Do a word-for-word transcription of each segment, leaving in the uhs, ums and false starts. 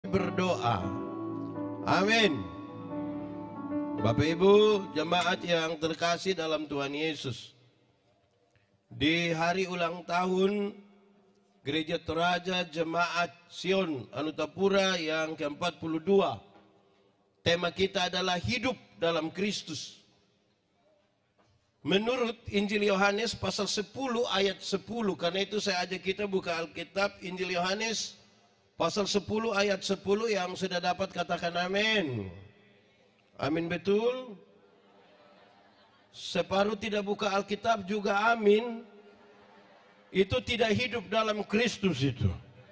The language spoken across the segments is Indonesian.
Berdoa. Amin. Bapak Ibu jemaat yang terkasih dalam Tuhan Yesus, di hari ulang tahun Gereja Toraja Jemaat Sion Anutapura yang ke empat puluh dua, tema kita adalah hidup dalam Kristus. Menurut Injil Yohanes pasal sepuluh ayat sepuluh, karena itu saya ajak kita buka Alkitab Injil Yohanes pasal sepuluh ayat sepuluh. Yang sudah dapat katakan amin. Amin betul. Separuh tidak buka Alkitab juga amin. Itu tidak hidup dalam Kristus itu.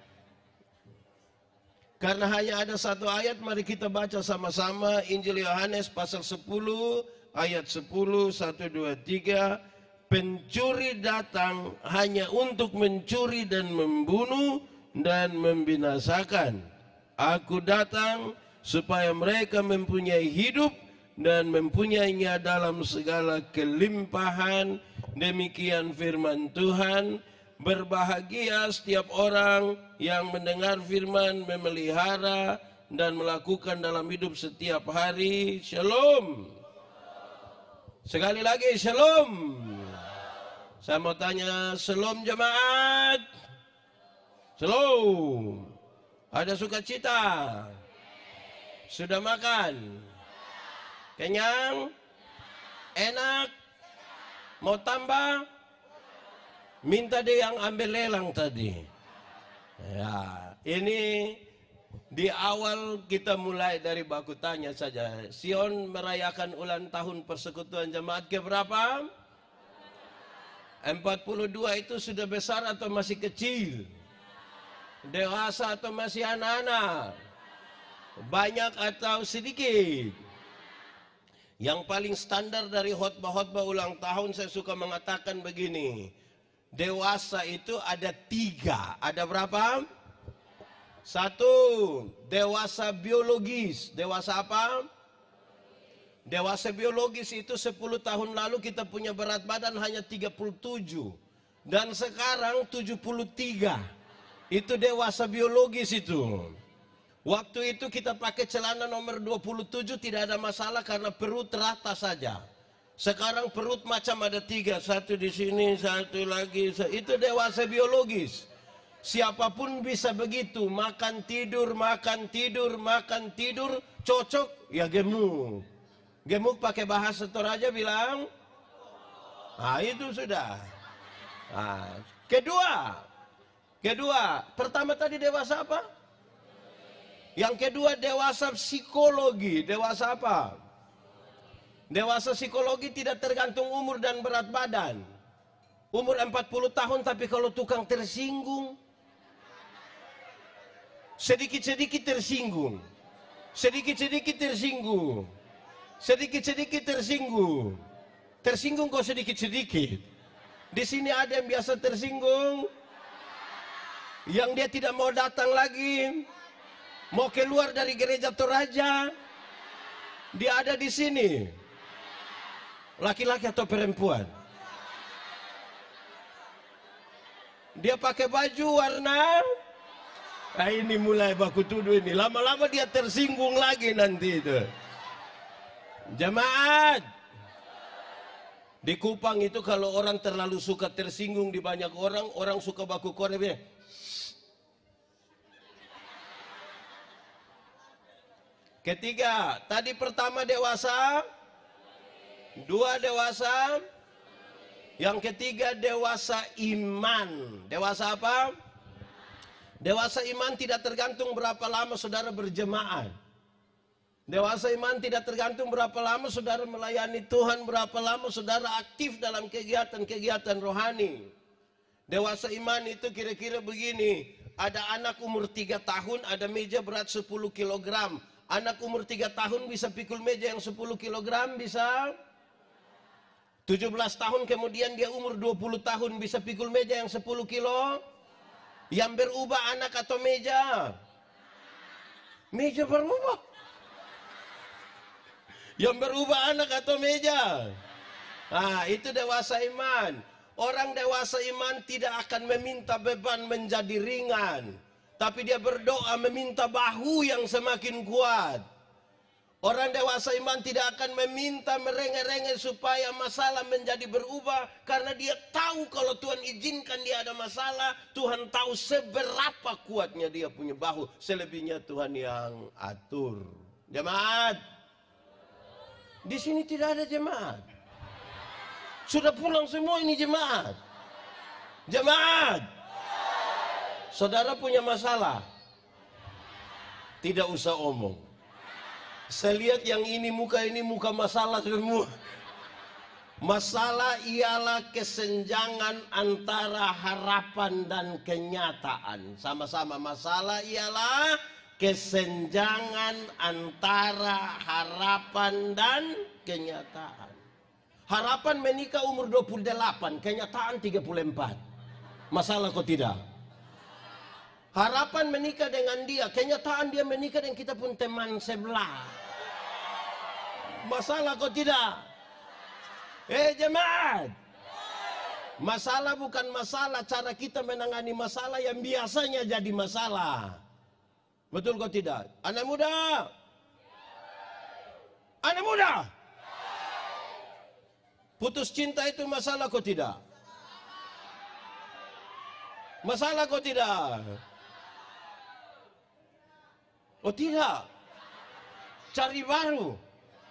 Karena hanya ada satu ayat, mari kita baca sama-sama Injil Yohanes pasal sepuluh ayat sepuluh. Satu, dua, tiga. Pencuri datang hanya untuk mencuri dan membunuh dan membinasakan. Aku datang supaya mereka mempunyai hidup dan mempunyainya dalam segala kelimpahan. Demikian firman Tuhan. Berbahagia setiap orang yang mendengar firman, memelihara dan melakukan dalam hidup setiap hari. Shalom. Sekali lagi shalom. Saya mau tanya, shalom jemaat. Shalom. Ada sukacita? Sudah makan? Kenyang? Enak? Mau tambah? Minta dia yang ambil lelang tadi. Ya, ini di awal kita mulai dari baku tanya saja. Sion merayakan ulang tahun persekutuan jemaat ke berapa? empat puluh dua. Itu sudah besar atau masih kecil? Dewasa atau masih anak-anak? Banyak atau sedikit? Yang paling standar dari khotbah-khotbah ulang tahun, saya suka mengatakan begini. Dewasa itu ada tiga. Ada berapa? Satu, dewasa biologis. Dewasa apa? Dewasa biologis itu sepuluh tahun lalu kita punya berat badan hanya tiga puluh tujuh. Dan sekarang tujuh puluh tiga. Itu dewasa biologis itu. Waktu itu kita pakai celana nomor dua puluh tujuh tidak ada masalah karena perut rata saja. Sekarang perut macam ada tiga, satu di sini, satu lagi. Itu dewasa biologis. Siapapun bisa begitu, makan tidur, makan tidur, makan tidur, cocok ya gemuk. Gemuk pakai bahasa Toraja bilang, nah itu sudah. Nah, kedua, kedua, pertama tadi dewasa apa? Yang kedua dewasa psikologi. Dewasa apa? Dewasa psikologi tidak tergantung umur dan berat badan. Umur empat puluh tahun tapi kalau tukang tersinggung, sedikit-sedikit tersinggung, sedikit-sedikit tersinggung, sedikit-sedikit tersinggung, tersinggung kok sedikit-sedikit. Di sini ada yang biasa tersinggung, yang dia tidak mau datang lagi, mau keluar dari gereja Toraja, dia ada di sini. Laki-laki atau perempuan? Dia pakai baju warna, nah ini mulai baku tuduh ini. Lama-lama dia tersinggung lagi nanti itu. Jemaat, di Kupang itu kalau orang terlalu suka tersinggung di banyak orang, orang suka baku korek. Ketiga, tadi pertama dewasa, dua dewasa, yang ketiga dewasa iman. Dewasa apa? Dewasa iman tidak tergantung berapa lama saudara berjemaat. Dewasa iman tidak tergantung berapa lama saudara melayani Tuhan, berapa lama saudara aktif dalam kegiatan-kegiatan rohani. Dewasa iman itu kira-kira begini. Ada anak umur tiga tahun, ada meja berat sepuluh kilogram. Anak umur tiga tahun bisa pikul meja yang sepuluh kilogram, bisa. tujuh belas tahun kemudian dia umur dua puluh tahun bisa pikul meja yang sepuluh kilo. Yang berubah anak atau meja? Meja berubah. Yang berubah anak atau meja? Nah, itu dewasa iman. Orang dewasa iman tidak akan meminta beban menjadi ringan. Tapi dia berdoa meminta bahu yang semakin kuat. Orang dewasa iman tidak akan meminta merengek-rengek supaya masalah menjadi berubah. Karena dia tahu kalau Tuhan izinkan dia ada masalah. Tuhan tahu seberapa kuatnya dia punya bahu. Selebihnya Tuhan yang atur. Jemaat. Di sini tidak ada jemaat. Sudah pulang semua ini jemaat. Jemaat. Saudara punya masalah. Tidak usah omong. Saya lihat yang ini muka ini muka masalah semua. Masalah ialah kesenjangan antara harapan dan kenyataan. Sama-sama masalah ialah kesenjangan antara harapan dan kenyataan. Harapan menikah umur dua puluh delapan, kenyataan tiga puluh empat. Masalah kok tidak? Harapan menikah dengan dia, kenyataan dia menikah dengan kita pun teman sebelah. Masalah kok tidak? Eh jemaat, masalah bukan masalah, cara kita menangani masalah yang biasanya jadi masalah. Betul kok tidak? Anak muda, anak muda, putus cinta itu masalah kok tidak? Masalah kok tidak? Oh tidak, cari baru.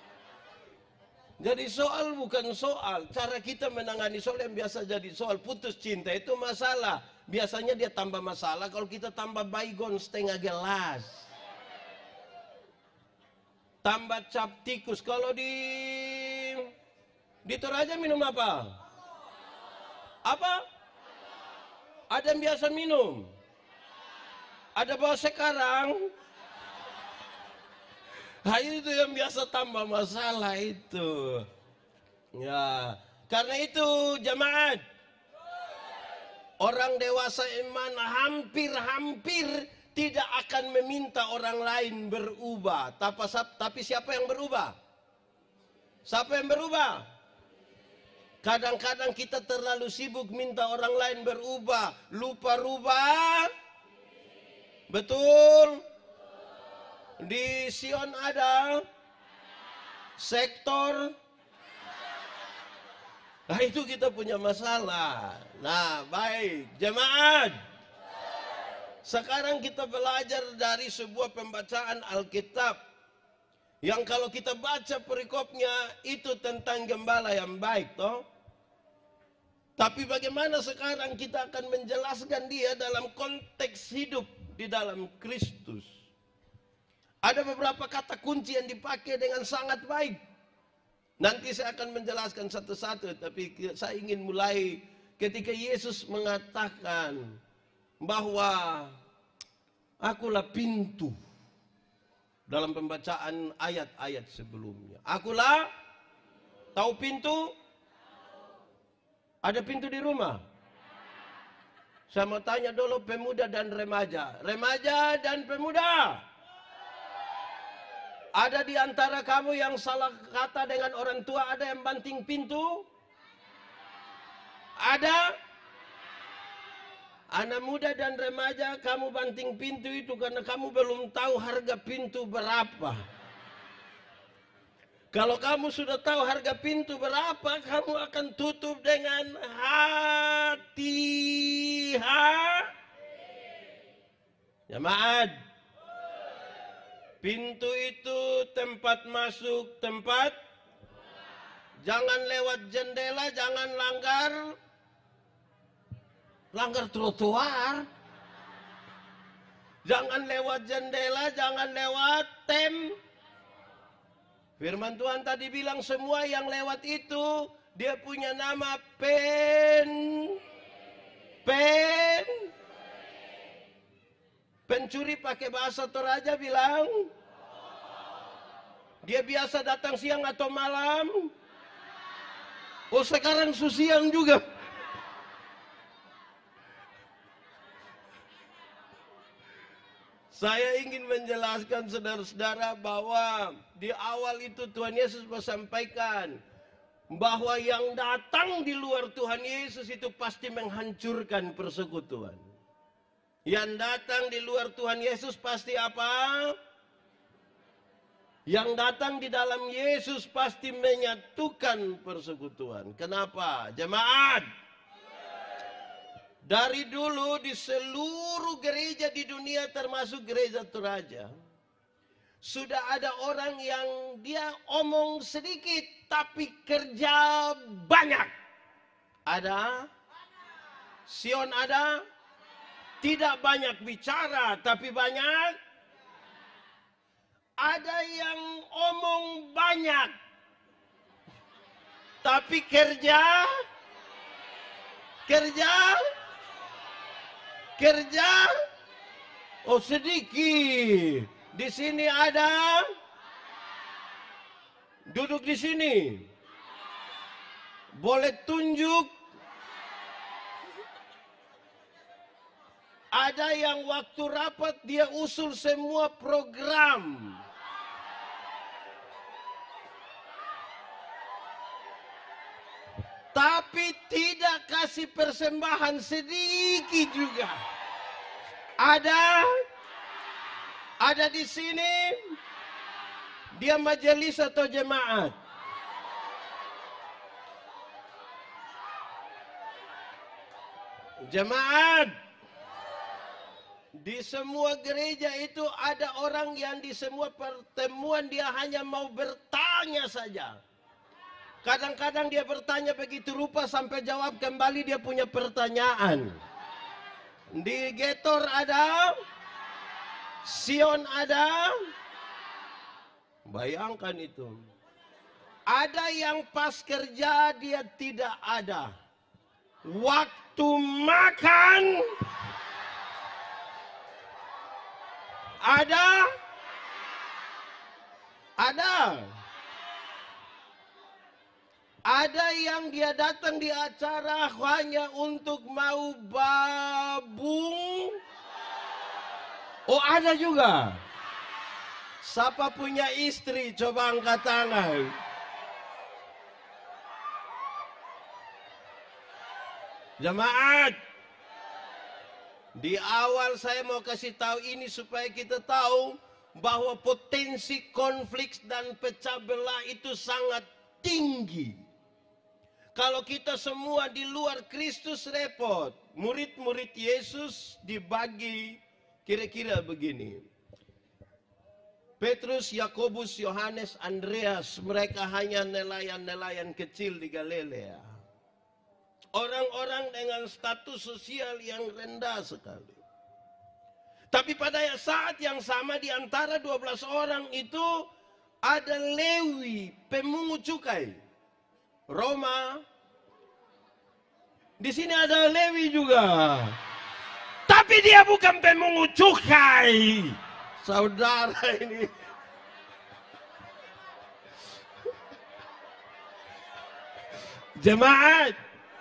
Jadi soal bukan soal, cara kita menangani soal yang biasa jadi soal. Putus cinta itu masalah. Biasanya dia tambah masalah kalau kita tambah baygon setengah gelas. Tambah cap tikus. Kalau di di Toraja minum apa? Apa? Ada yang biasa minum? Ada bawa sekarang? Nah, itu yang biasa tambah masalah itu. Ya, karena itu jemaat, orang dewasa iman hampir-hampir tidak akan meminta orang lain berubah. Tapi, tapi siapa yang berubah? Siapa yang berubah? Kadang-kadang kita terlalu sibuk minta orang lain berubah, lupa rubah. Betul? Di Sion ada sektor. Nah itu kita punya masalah. Nah baik jemaat, sekarang kita belajar dari sebuah pembacaan Alkitab yang kalau kita baca perikopnya itu tentang gembala yang baik toh. Tapi bagaimana sekarang kita akan menjelaskan dia dalam konteks hidup di dalam Kristus. Ada beberapa kata kunci yang dipakai dengan sangat baik. Nanti saya akan menjelaskan satu-satu, tapi saya ingin mulai ketika Yesus mengatakan bahwa akulah pintu dalam pembacaan ayat-ayat sebelumnya. Akulah, tahu pintu? Ada pintu di rumah? Saya mau tanya dulu pemuda dan remaja. Remaja dan pemuda. Ada di antara kamu yang salah kata dengan orang tua, ada yang banting pintu? Ada? Anak muda dan remaja, kamu banting pintu itu karena kamu belum tahu harga pintu berapa. Kalau kamu sudah tahu harga pintu berapa, kamu akan tutup dengan hati-hati. Jemaat. Pintu itu tempat masuk, tempat. Jangan lewat jendela, jangan langgar. Langgar trotoar. Jangan lewat jendela, jangan lewat tem. Firman Tuhan tadi bilang semua yang lewat itu, dia punya nama pen. Pen. Pencuri pakai bahasa Toraja bilang, dia biasa datang siang atau malam. Oh sekarang susiang juga. Saya ingin menjelaskan saudara-saudara bahwa di awal itu Tuhan Yesus menyampaikan bahwa yang datang di luar Tuhan Yesus itu pasti menghancurkan persekutuan. Yang datang di luar Tuhan Yesus pasti apa? Yang datang di dalam Yesus pasti menyatukan persekutuan. Kenapa? Jemaat. Dari dulu di seluruh gereja di dunia termasuk gereja Toraja, sudah ada orang yang dia omong sedikit tapi kerja banyak. Ada? Sion ada? Tidak banyak bicara tapi banyak. Ada yang omong banyak tapi kerja kerja kerja oh sedikit. Di sini ada? Duduk di sini. Boleh tunjuk? Ada yang waktu rapat dia usul semua program. Tapi tidak kasih persembahan sedikit juga. Ada? Ada di sini? Dia majelis atau jemaat? Jemaat. Di semua gereja itu ada orang yang di semua pertemuan dia hanya mau bertanya saja. Kadang-kadang dia bertanya begitu rupa sampai jawab kembali dia punya pertanyaan. Di Getor ada? Sion ada? Bayangkan itu. Ada yang pas kerja dia tidak ada. Waktu makan ada? Ada? Ada yang dia datang di acara hanya untuk mau babung. Oh ada juga. Siapa punya istri coba angkat tangan. Jemaat. Di awal saya mau kasih tahu ini supaya kita tahu bahwa potensi konflik dan pecah belah itu sangat tinggi. Kalau kita semua di luar Kristus repot. Murid-murid Yesus dibagi kira-kira begini. Petrus, Yakobus, Yohanes, Andreas, mereka hanya nelayan-nelayan kecil di Galilea. Orang-orang dengan status sosial yang rendah sekali. Tapi pada saat yang sama di antara dua belas orang itu ada Lewi, pemungut cukai. Roma. Di sini ada Lewi juga. Tapi dia bukan pemungut cukai. Saudara ini. Jemaat.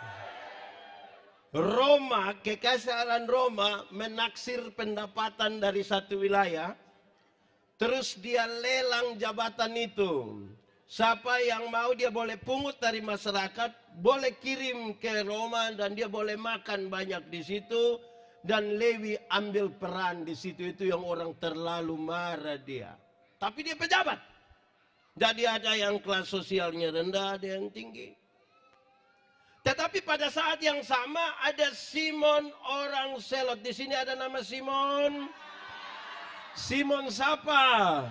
Roma, kekaisaran Roma menaksir pendapatan dari satu wilayah. Terus dia lelang jabatan itu. Siapa yang mau dia boleh pungut dari masyarakat, boleh kirim ke Roma dan dia boleh makan banyak di situ. Dan Lewi ambil peran di situ, itu yang orang terlalu marah dia. Tapi dia pejabat. Jadi ada yang kelas sosialnya rendah, ada yang tinggi. Tetapi pada saat yang sama ada Simon orang Selot. Di sini ada nama Simon. Simon siapa?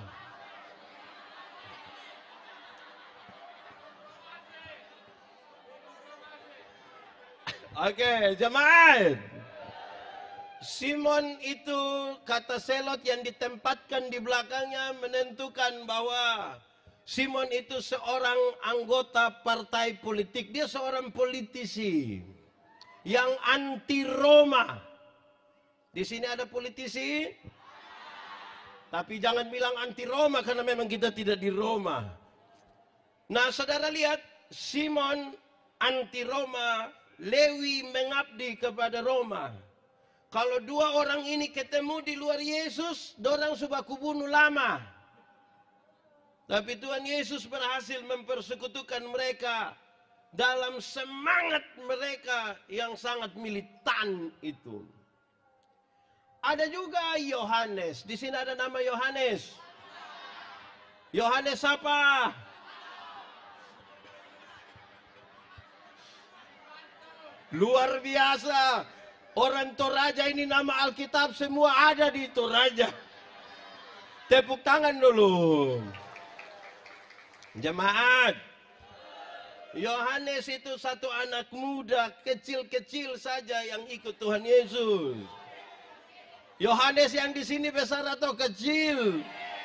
Oke, jemaat. Simon itu kata Selot yang ditempatkan di belakangnya menentukan bahwa Simon itu seorang anggota partai politik. Dia seorang politisi yang anti Roma. Di sini ada politisi, tapi jangan bilang anti Roma karena memang kita tidak di Roma. Nah, saudara lihat, Simon anti Roma, Lewi mengabdi kepada Roma. Kalau dua orang ini ketemu di luar Yesus, dorang sudah kubunuh lama. Tapi Tuhan Yesus berhasil mempersekutukan mereka dalam semangat mereka yang sangat militan itu. Ada juga Yohanes. Di sini ada nama Yohanes. Yohanes apa? Luar biasa. Orang Toraja ini nama Alkitab semua ada di Toraja. Tepuk tangan dulu. Jemaat. Yohanes itu satu anak muda kecil-kecil saja yang ikut Tuhan Yesus. Yohanes yang di sini besar atau kecil?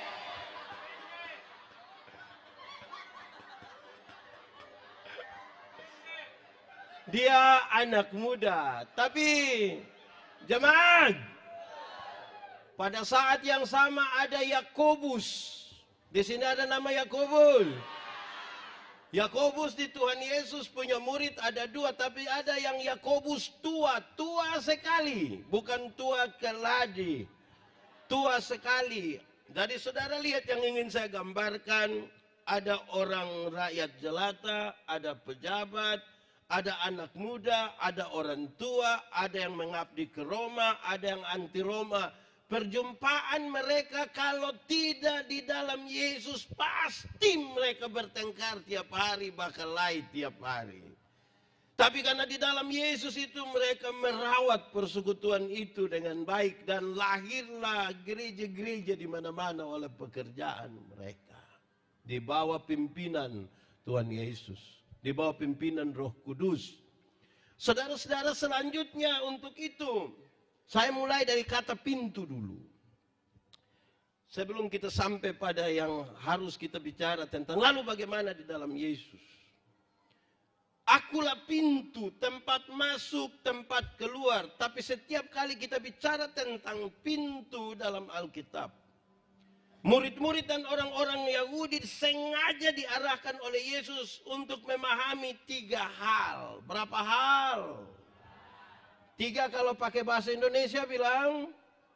Dia anak muda, tapi jemaat, pada saat yang sama ada Yakobus. Di sini ada nama Yakobus. Yakobus di Tuhan Yesus punya murid ada dua, tapi ada yang Yakobus tua, tua sekali, bukan tua keladi, tua sekali. Jadi saudara lihat yang ingin saya gambarkan, ada orang rakyat jelata, ada pejabat, ada anak muda, ada orang tua, ada yang mengabdi ke Roma, ada yang anti Roma. Perjumpaan mereka kalau tidak di dalam Yesus, pasti mereka bertengkar tiap hari, bahkan lain tiap hari. Tapi karena di dalam Yesus itu mereka merawat persekutuan itu dengan baik, dan lahirlah gereja-gereja di mana-mana oleh pekerjaan mereka. Di bawah pimpinan Tuhan Yesus, di bawah pimpinan Roh Kudus. Saudara-saudara, selanjutnya untuk itu, saya mulai dari kata pintu dulu. Sebelum kita sampai pada yang harus kita bicara tentang lalu bagaimana di dalam Yesus. Akulah pintu, tempat masuk, tempat keluar. Tapi setiap kali kita bicara tentang pintu dalam Alkitab, murid-murid dan orang-orang Yahudi sengaja diarahkan oleh Yesus untuk memahami tiga hal. Berapa hal? Tiga kalau pakai bahasa Indonesia bilang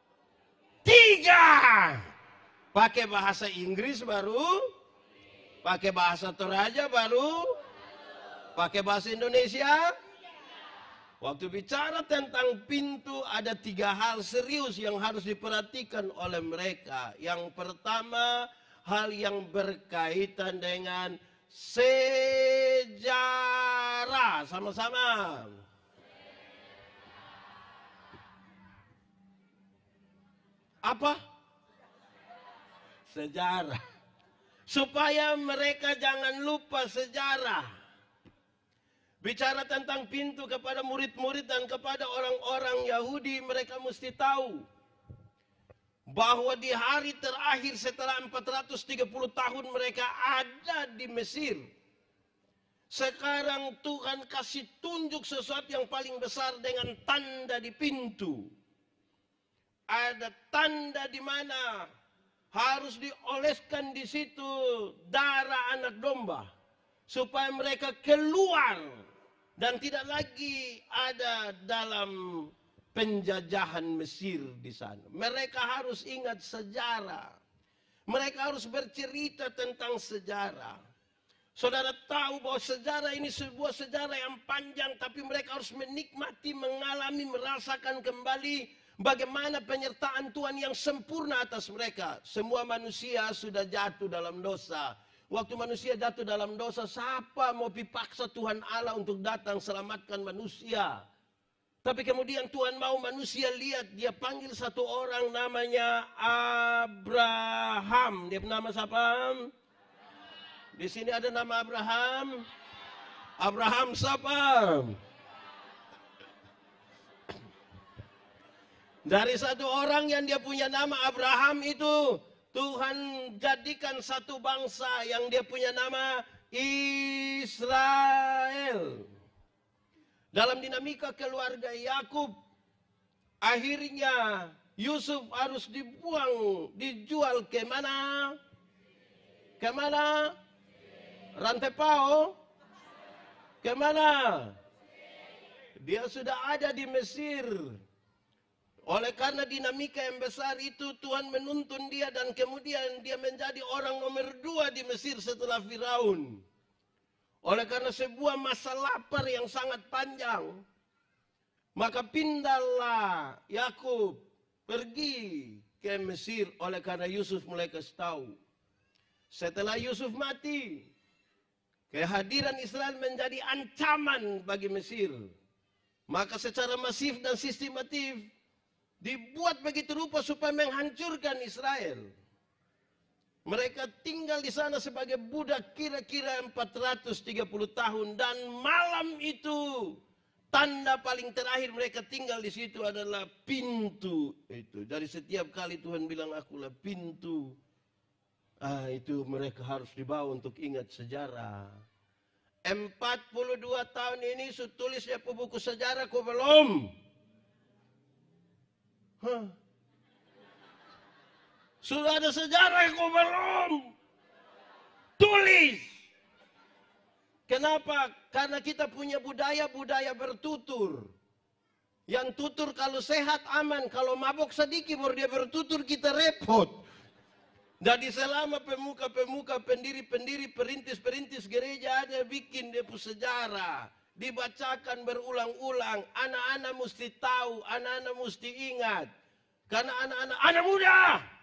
tiga. Pakai bahasa Inggris baru, pakai bahasa Toraja baru, pakai bahasa Indonesia. Waktu bicara tentang pintu ada tiga hal serius yang harus diperhatikan oleh mereka. Yang pertama, hal yang berkaitan dengan sejarah. Sama-sama. Apa? Sejarah. Supaya mereka jangan lupa sejarah. Bicara tentang pintu kepada murid-murid dan kepada orang-orang Yahudi, mereka mesti tahu bahwa di hari terakhir setelah empat ratus tiga puluh tahun mereka ada di Mesir. Sekarang Tuhan kasih tunjuk sesuatu yang paling besar dengan tanda di pintu. Ada tanda di mana harus dioleskan di situ darah anak domba supaya mereka keluar dan tidak lagi ada dalam penjajahan Mesir di sana. Mereka harus ingat sejarah. Mereka harus bercerita tentang sejarah. Saudara tahu bahwa sejarah ini sebuah sejarah yang panjang, tapi mereka harus menikmati, mengalami, merasakan kembali bagaimana penyertaan Tuhan yang sempurna atas mereka. Semua manusia sudah jatuh dalam dosa. Waktu manusia jatuh dalam dosa, siapa mau dipaksa Tuhan Allah untuk datang selamatkan manusia? Tapi kemudian Tuhan mau manusia lihat, dia panggil satu orang namanya Abraham. Dia nama siapa? Di sini ada nama Abraham. Abraham siapa? Dari satu orang yang dia punya nama Abraham itu, Tuhan jadikan satu bangsa yang dia punya nama Israel. Dalam dinamika keluarga Yakub, akhirnya Yusuf harus dibuang, dijual ke mana? Ke mana? Rantepao? Ke mana? Dia sudah ada di Mesir. Oleh karena dinamika yang besar itu, Tuhan menuntun dia dan kemudian dia menjadi orang nomor dua di Mesir setelah Firaun. Oleh karena sebuah masa lapar yang sangat panjang, maka pindahlah Yakub pergi ke Mesir oleh karena Yusuf mulai kasih tahu. Setelah Yusuf mati, kehadiran Israel menjadi ancaman bagi Mesir. Maka secara masif dan sistematif dibuat begitu rupa supaya menghancurkan Israel. Mereka tinggal di sana sebagai budak kira-kira empat ratus tiga puluh tahun. Dan malam itu, tanda paling terakhir mereka tinggal di situ adalah pintu itu. Dari setiap kali Tuhan bilang, akulah pintu. Ah, itu mereka harus dibawa untuk ingat sejarah. empat puluh dua tahun ini tulisnya buku sejarah kok belum? Hah? Sudah ada sejarah kok belum? Tulis. Kenapa? Karena kita punya budaya-budaya bertutur. Yang tutur kalau sehat aman, kalau mabok sedikit baru dia bertutur kita repot. Jadi selama pemuka-pemuka, pendiri-pendiri, perintis-perintis gereja ada bikin dia punya sejarah. Dibacakan berulang-ulang. Anak-anak mesti tahu, anak-anak mesti ingat. Karena anak-anak, anak muda!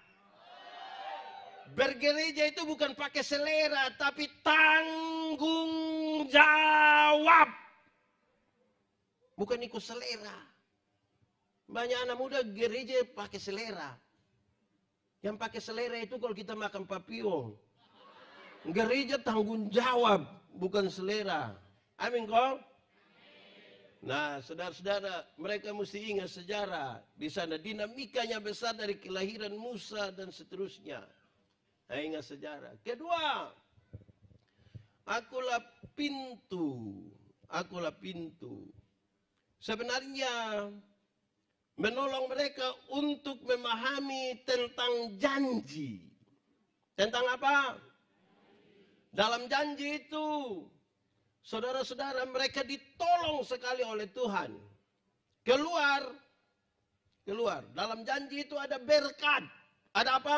Bergereja itu bukan pakai selera, tapi tanggung jawab. Bukan ikut selera. Banyak anak muda gereja pakai selera. Yang pakai selera itu kalau kita makan papio. Gereja tanggung jawab, bukan selera. Amin kok? Nah, saudara-saudara, mereka mesti ingat sejarah. Di sana dinamikanya besar dari kelahiran Musa dan seterusnya. Nah, ingat sejarah. Kedua, akulah pintu. Akulah pintu. Sebenarnya menolong mereka untuk memahami tentang janji. Tentang apa? Dalam janji itu, saudara-saudara, mereka ditolong sekali oleh Tuhan. Keluar, keluar. Dalam janji itu ada berkat. Ada apa?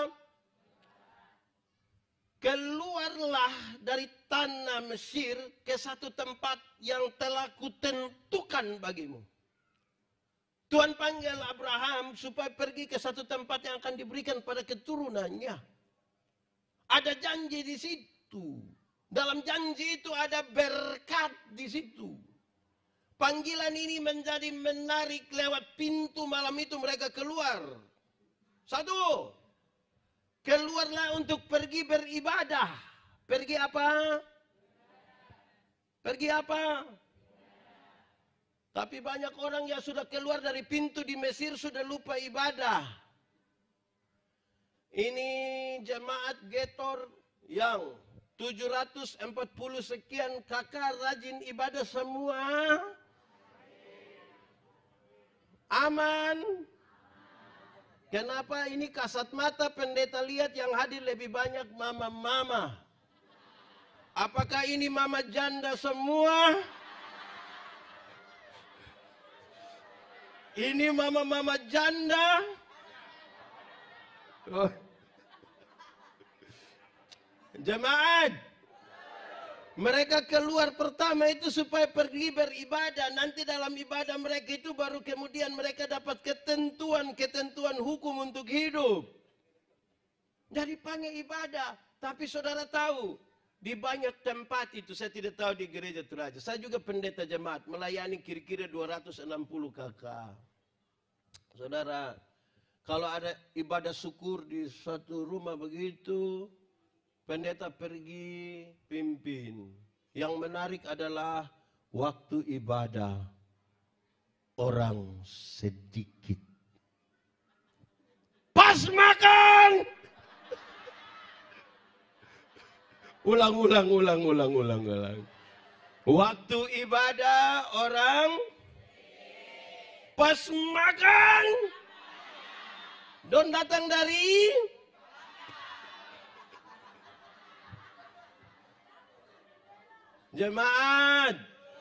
Keluarlah dari tanah Mesir ke satu tempat yang telah kutentukan bagimu. Tuhan panggil Abraham supaya pergi ke satu tempat yang akan diberikan pada keturunannya. Ada janji di situ. Dalam janji itu ada berkat di situ. Panggilan ini menjadi menarik lewat pintu malam itu mereka keluar. Satu. Keluarlah untuk pergi beribadah. Pergi apa? Pergi apa? Tapi banyak orang yang sudah keluar dari pintu di Mesir sudah lupa ibadah. Ini jemaat Getor yang tujuh ratus empat puluh sekian kakak rajin ibadah semua. Aman. Kenapa ini kasat mata pendeta lihat yang hadir lebih banyak mama-mama? Apakah ini mama janda semua? Ini mama-mama janda? Oh. Jemaat, mereka keluar pertama itu supaya pergi beribadah. Nanti dalam ibadah mereka itu baru kemudian mereka dapat ketentuan-ketentuan hukum untuk hidup. Jadi panggil ibadah. Tapi saudara tahu, di banyak tempat itu, saya tidak tahu di gereja Toraja. Saya juga pendeta jemaat, melayani kira-kira dua ratus enam puluh kakak. Saudara, kalau ada ibadah syukur di satu rumah begitu, pendeta pergi pimpin. Yang menarik adalah waktu ibadah orang sedikit. Pas makan. Ulang, ulang, ulang, ulang, ulang, ulang. Waktu ibadah orang pas makan. Don datang dari jemaat.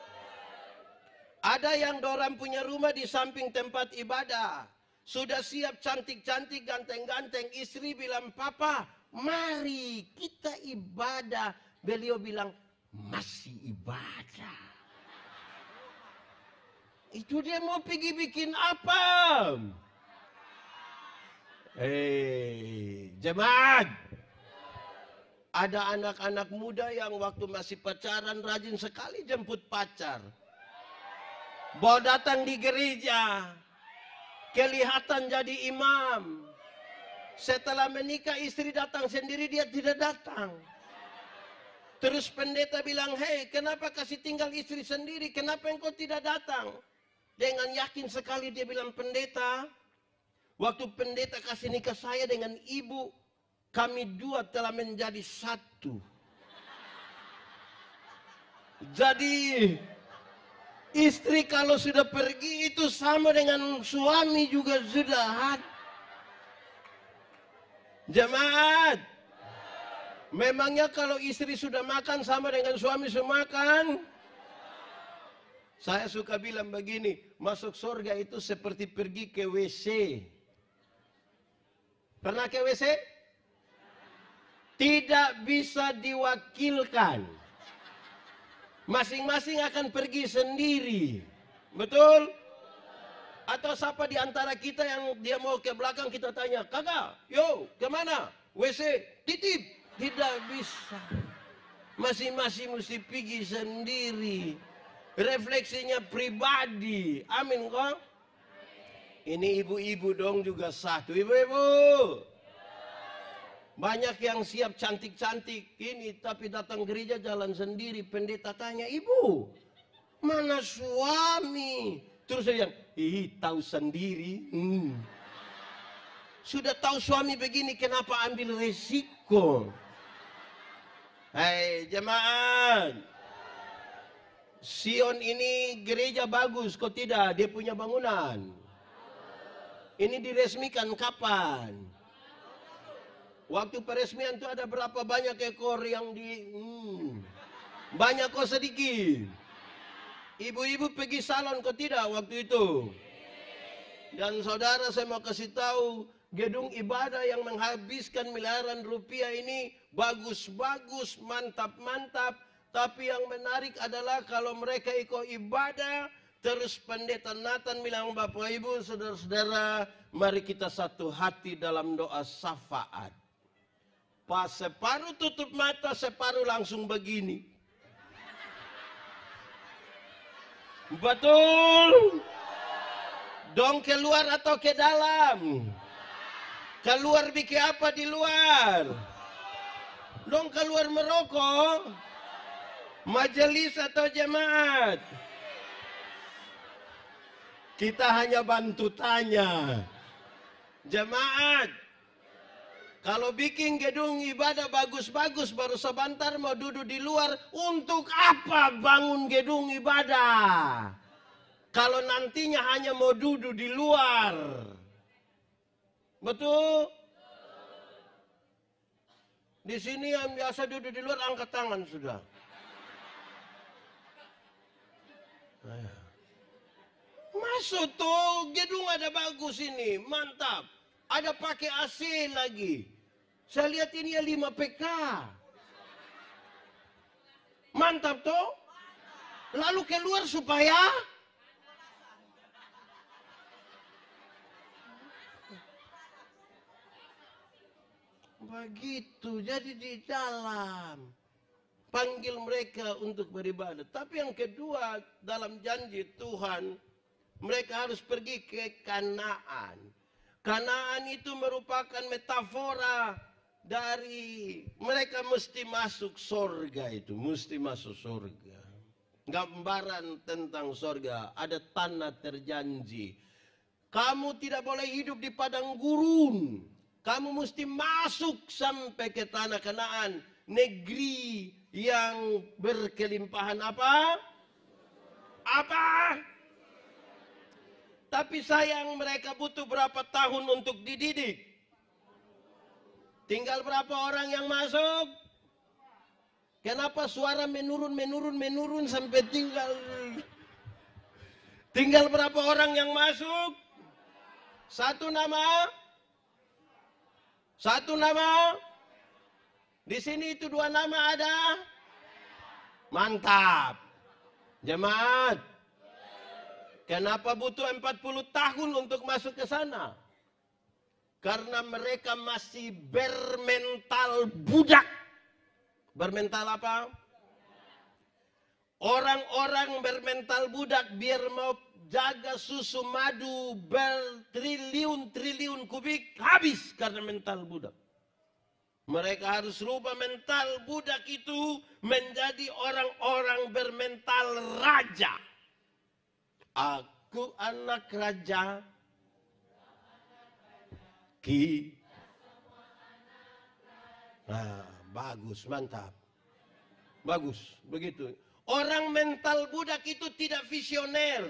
Ada yang dorang punya rumah di samping tempat ibadah. Sudah siap cantik-cantik, ganteng-ganteng. Istri bilang, papa, mari kita ibadah. Beliau bilang, masih ibadah. Itu dia mau pergi bikin apa? Eh, jemaat. Ada anak-anak muda yang waktu masih pacaran rajin sekali jemput pacar. Bawa datang di gereja. Kelihatan jadi imam. Setelah menikah istri datang sendiri, dia tidak datang. Terus pendeta bilang, hei, kenapa kasih tinggal istri sendiri? Kenapa engkau tidak datang? Dengan yakin sekali dia bilang, pendeta, waktu pendeta kasih nikah saya dengan ibu, kami dua telah menjadi satu. Jadi istri kalau sudah pergi itu sama dengan suami juga sudah. Jemaat, memangnya kalau istri sudah makan sama dengan suami semakan? Saya suka bilang begini, masuk surga itu seperti pergi ke W C. Pernah ke W C? Tidak bisa diwakilkan. Masing-masing akan pergi sendiri. Betul? Atau siapa di antara kita yang dia mau ke belakang kita tanya, kakak, yo kemana? W C, titip. Tidak bisa. Masing-masing mesti pergi sendiri. Refleksinya pribadi. Amin kok? Ini ibu-ibu dong juga satu. Ibu-ibu. Banyak yang siap cantik-cantik ini, tapi datang gereja jalan sendiri. Pendeta tanya, ibu, mana suami? Terus dia bilang, ih tahu sendiri. Hmm. Sudah tahu suami begini, kenapa ambil resiko? Hai jemaat, Sion ini gereja bagus, kok tidak? Dia punya bangunan. Ini diresmikan kapan? Waktu peresmian itu ada berapa banyak ekor yang di... Hmm, banyak kok sedikit. Ibu-ibu pergi salon kok tidak waktu itu? Dan saudara saya mau kasih tahu, gedung ibadah yang menghabiskan miliaran rupiah ini bagus-bagus, mantap-mantap. Tapi yang menarik adalah kalau mereka ikut ibadah, terus pendeta Nathan bilang, Bapak Ibu, saudara-saudara, mari kita satu hati dalam doa syafaat. Pas separuh tutup mata, separuh langsung begini. Betul? Dong keluar atau ke dalam? Keluar bikin apa di luar? Dong keluar merokok? Majelis atau jemaat? Kita hanya bantu tanya. Jemaat, kalau bikin gedung ibadah bagus-bagus baru sebentar mau duduk di luar, untuk apa bangun gedung ibadah? Kalau nantinya hanya mau duduk di luar. Betul? Di sini yang biasa duduk di luar angkat tangan sudah. Masuk tuh, gedung ada bagus ini, mantap. Ada pakai A C lagi. Saya lihat ini ya lima P K. Mantap tuh. Lalu keluar supaya begitu. Jadi di dalam panggil mereka untuk beribadah. Tapi yang kedua, dalam janji Tuhan, mereka harus pergi ke Kanaan. Kanaan itu merupakan metafora dari mereka mesti masuk surga itu. Mesti masuk surga. Gambaran tentang surga. Ada tanah terjanji. Kamu tidak boleh hidup di padang gurun. Kamu mesti masuk sampai ke tanah Kanaan. Negeri yang berkelimpahan apa? Apa? Tapi sayang mereka butuh berapa tahun untuk dididik. Tinggal berapa orang yang masuk? Kenapa suara menurun, menurun, menurun sampai tinggal... Tinggal berapa orang yang masuk? Satu nama? Satu nama? Di sini itu dua nama ada? Mantap. Jemaat. Kenapa butuh empat puluh tahun untuk masuk ke sana? Karena mereka masih bermental budak. Bermental apa? Orang-orang bermental budak biar mau jaga susu madu bertriliun-triliun kubik habis karena mental budak. Mereka harus rubah mental budak itu menjadi orang-orang bermental raja. Aku anak raja. Ki. Nah, bagus, mantap. Bagus, begitu. Orang mental budak itu tidak visioner.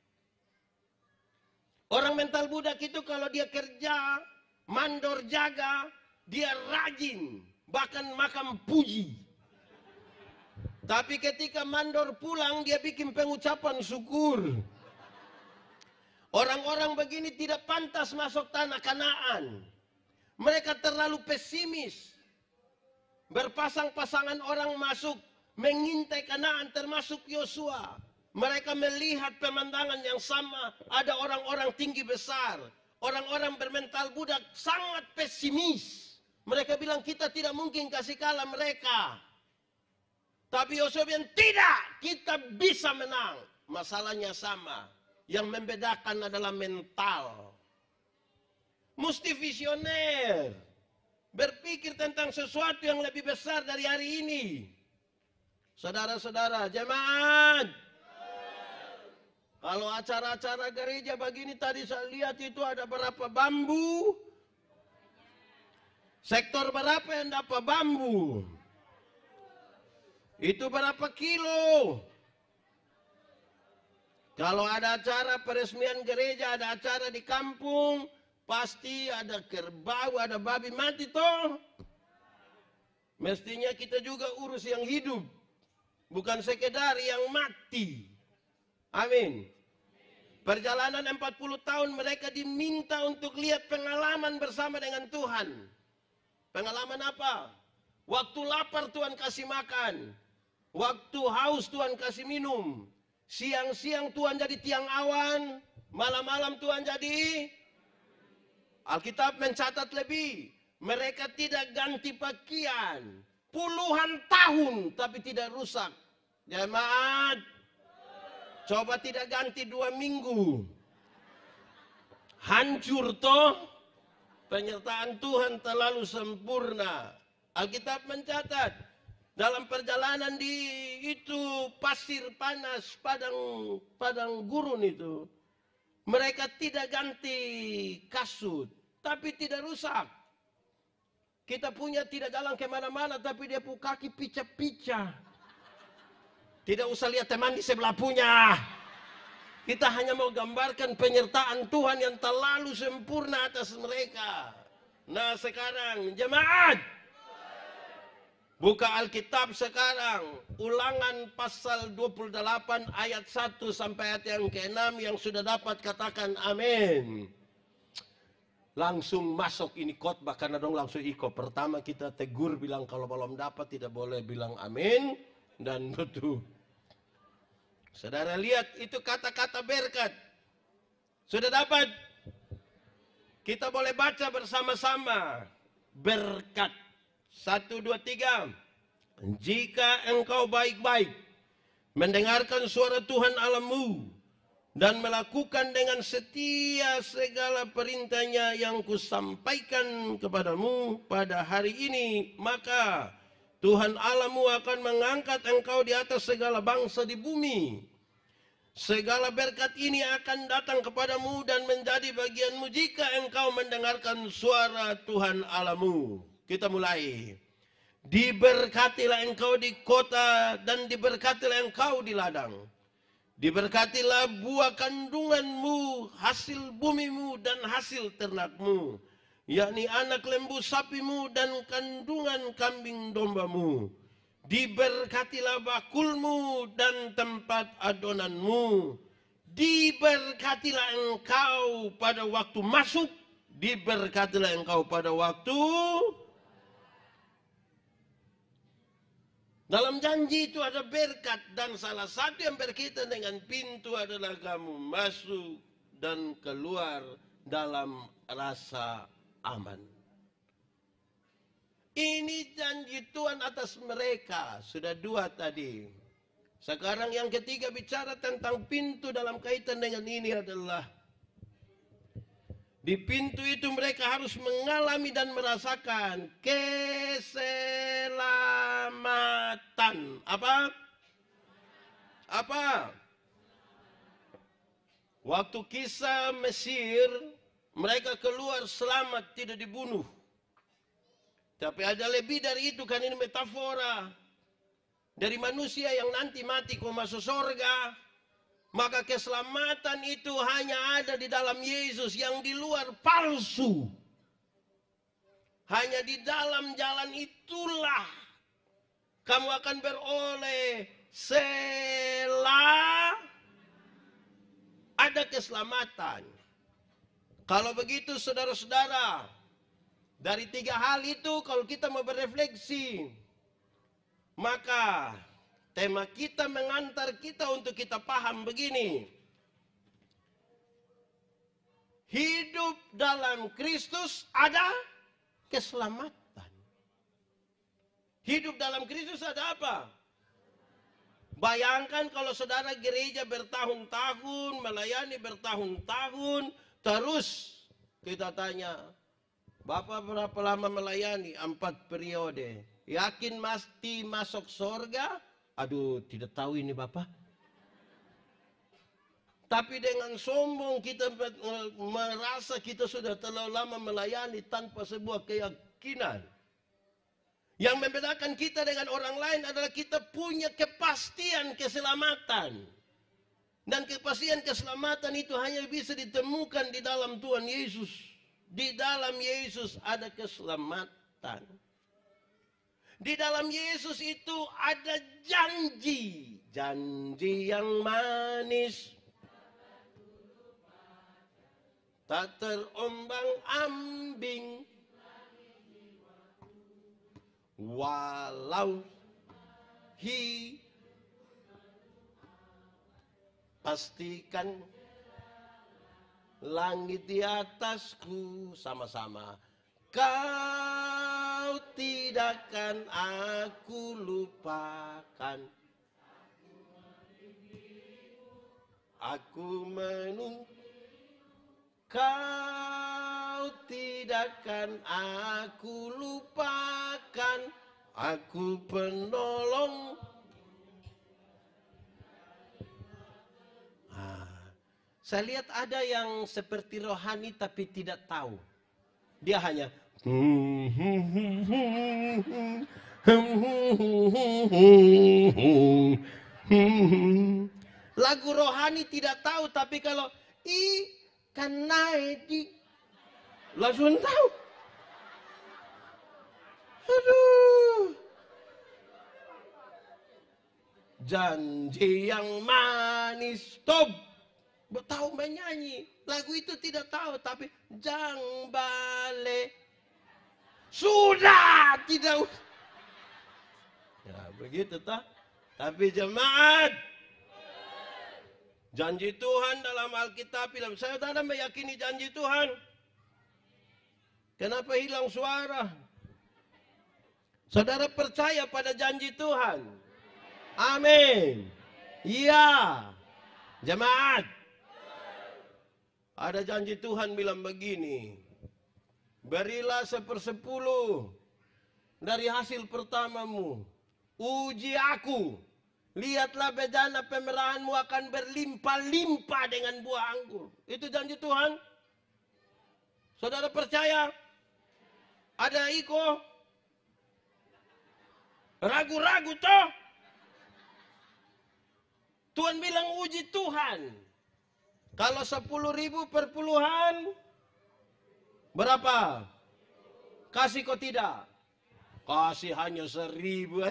Orang mental budak itu kalau dia kerja, mandor jaga, dia rajin, bahkan makan puji. Tapi ketika mandor pulang, dia bikin pengucapan syukur. Orang-orang begini tidak pantas masuk tanah Kanaan. Mereka terlalu pesimis. Berpasang-pasangan orang masuk, mengintai Kanaan termasuk Yosua. Mereka melihat pemandangan yang sama. Ada orang-orang tinggi besar. Orang-orang bermental budak sangat pesimis. Mereka bilang kita tidak mungkin kasih kalah mereka. Tapi Yosua bilang tidak, kita bisa menang. Masalahnya sama. Yang membedakan adalah mental. Mesti visioner. Berpikir tentang sesuatu yang lebih besar dari hari ini. Saudara-saudara, jemaat. Kalau acara-acara gereja begini tadi saya lihat itu ada berapa bambu. Sektor berapa yang dapat bambu? Itu berapa kilo? Kalau ada acara peresmian gereja, ada acara di kampung, pasti ada kerbau, ada babi mati toh. Mestinya kita juga urus yang hidup, bukan sekedar yang mati. Amin. Perjalanan empat puluh tahun mereka diminta untuk lihat pengalaman bersama dengan Tuhan. Pengalaman apa? Waktu lapar Tuhan kasih makan. Waktu haus Tuhan kasih minum. Siang-siang Tuhan jadi tiang awan. Malam-malam Tuhan jadi. Alkitab mencatat lebih. Mereka tidak ganti pakaian. Puluhan tahun tapi tidak rusak. Jemaat. Coba tidak ganti dua minggu. Hancur toh. Penyertaan Tuhan terlalu sempurna. Alkitab mencatat. Dalam perjalanan di itu pasir panas, padang padang gurun itu. Mereka tidak ganti kasut. Tapi tidak rusak. Kita punya tidak jalan kemana-mana. Tapi dia punya kaki pica-pica. Tidak usah lihat teman di sebelah punya. Kita hanya mau gambarkan penyertaan Tuhan yang terlalu sempurna atas mereka. Nah sekarang jemaat. Buka Alkitab sekarang. Ulangan pasal dua puluh delapan ayat satu sampai ayat yang keenam yang sudah dapat katakan amin. Langsung masuk ini khotbah karena dong langsung ikut. Pertama kita tegur bilang kalau belum dapat tidak boleh bilang amin. Dan betul. Saudara lihat itu kata-kata berkat. Sudah dapat? Kita boleh baca bersama-sama. Berkat. Satu, dua, tiga. Jika engkau baik-baik mendengarkan suara Tuhan Allahmu dan melakukan dengan setia segala perintahnya yang kusampaikan kepadamu pada hari ini, maka Tuhan Allahmu akan mengangkat engkau di atas segala bangsa di bumi. Segala berkat ini akan datang kepadamu dan menjadi bagianmu jika engkau mendengarkan suara Tuhan Allahmu. Kita mulai. Diberkatilah engkau di kota dan diberkatilah engkau di ladang. Diberkatilah buah kandunganmu, hasil bumimu dan hasil ternakmu, yakni anak lembu sapimu dan kandungan kambing dombamu. Diberkatilah bakulmu dan tempat adonanmu. Diberkatilah engkau pada waktu masuk. Diberkatilah engkau pada waktu. Dalam janji itu ada berkat. Dan salah satu yang berkaitan dengan pintu adalah kamu masuk dan keluar dalam rasa aman. Ini janji Tuhan atas mereka. Sudah dua tadi. Sekarang yang ketiga bicara tentang pintu dalam kaitan dengan ini adalah di pintu itu mereka harus mengalami dan merasakan keselamatan. Apa? Apa? Waktu kisah Mesir, mereka keluar selamat, tidak dibunuh. Tapi ada lebih dari itu, kan ini metafora. Dari manusia yang nanti mati kau masuk surga. Maka keselamatan itu hanya ada di dalam Yesus, yang di luar palsu. Hanya di dalam jalan itulah kamu akan beroleh selah ada keselamatan. Kalau begitu saudara-saudara, dari tiga hal itu kalau kita mau berefleksi, maka tema kita mengantar kita untuk kita paham begini. Hidup dalam Kristus ada keselamatan. Hidup dalam Kristus ada apa? Bayangkan kalau saudara gereja bertahun-tahun, melayani bertahun-tahun, terus kita tanya, Bapak berapa lama melayani? Empat periode. Yakin mesti masuk surga? Aduh, tidak tahu ini Bapak. Tapi dengan sombong kita merasa kita sudah terlalu lama melayani tanpa sebuah keyakinan. Yang membedakan kita dengan orang lain adalah kita punya kepastian keselamatan. Dan kepastian keselamatan itu hanya bisa ditemukan di dalam Tuhan Yesus. Di dalam Yesus ada keselamatan. Di dalam Yesus itu ada janji. Janji yang manis. Tak terombang-ambing. Walau hi pastikan langit di atasku, sama-sama. Kau tidak akan aku lupakan. Aku menunggu. Kau tidak akan aku lupakan. Aku penolong. Ah, saya lihat ada yang seperti rohani tapi tidak tahu. Dia hanya lagu rohani tidak tahu, tapi kalau i kan naik di langsung tahu. Aduh. Janji yang manis, stop. Tahu menyanyi. Lagu itu tidak tahu, tapi jang balik. Sudah tidak. Ya begitu tak. Tapi jemaat, janji Tuhan dalam Alkitab, saya saudara meyakini janji Tuhan. Kenapa hilang suara? Saudara percaya pada janji Tuhan? Amin. Iya. Jemaat. Ada janji Tuhan bilang begini. Berilah sepersepuluh dari hasil pertamamu. Uji aku. Lihatlah bejana pemerahanmu akan berlimpah-limpah dengan buah anggur. Itu janji Tuhan. Saudara percaya? Ada iko? Ragu-ragu toh? Tuhan bilang uji Tuhan. Kalau sepuluh ribu per puluhan, berapa? Kasih kok tidak? Kasih hanya seribu.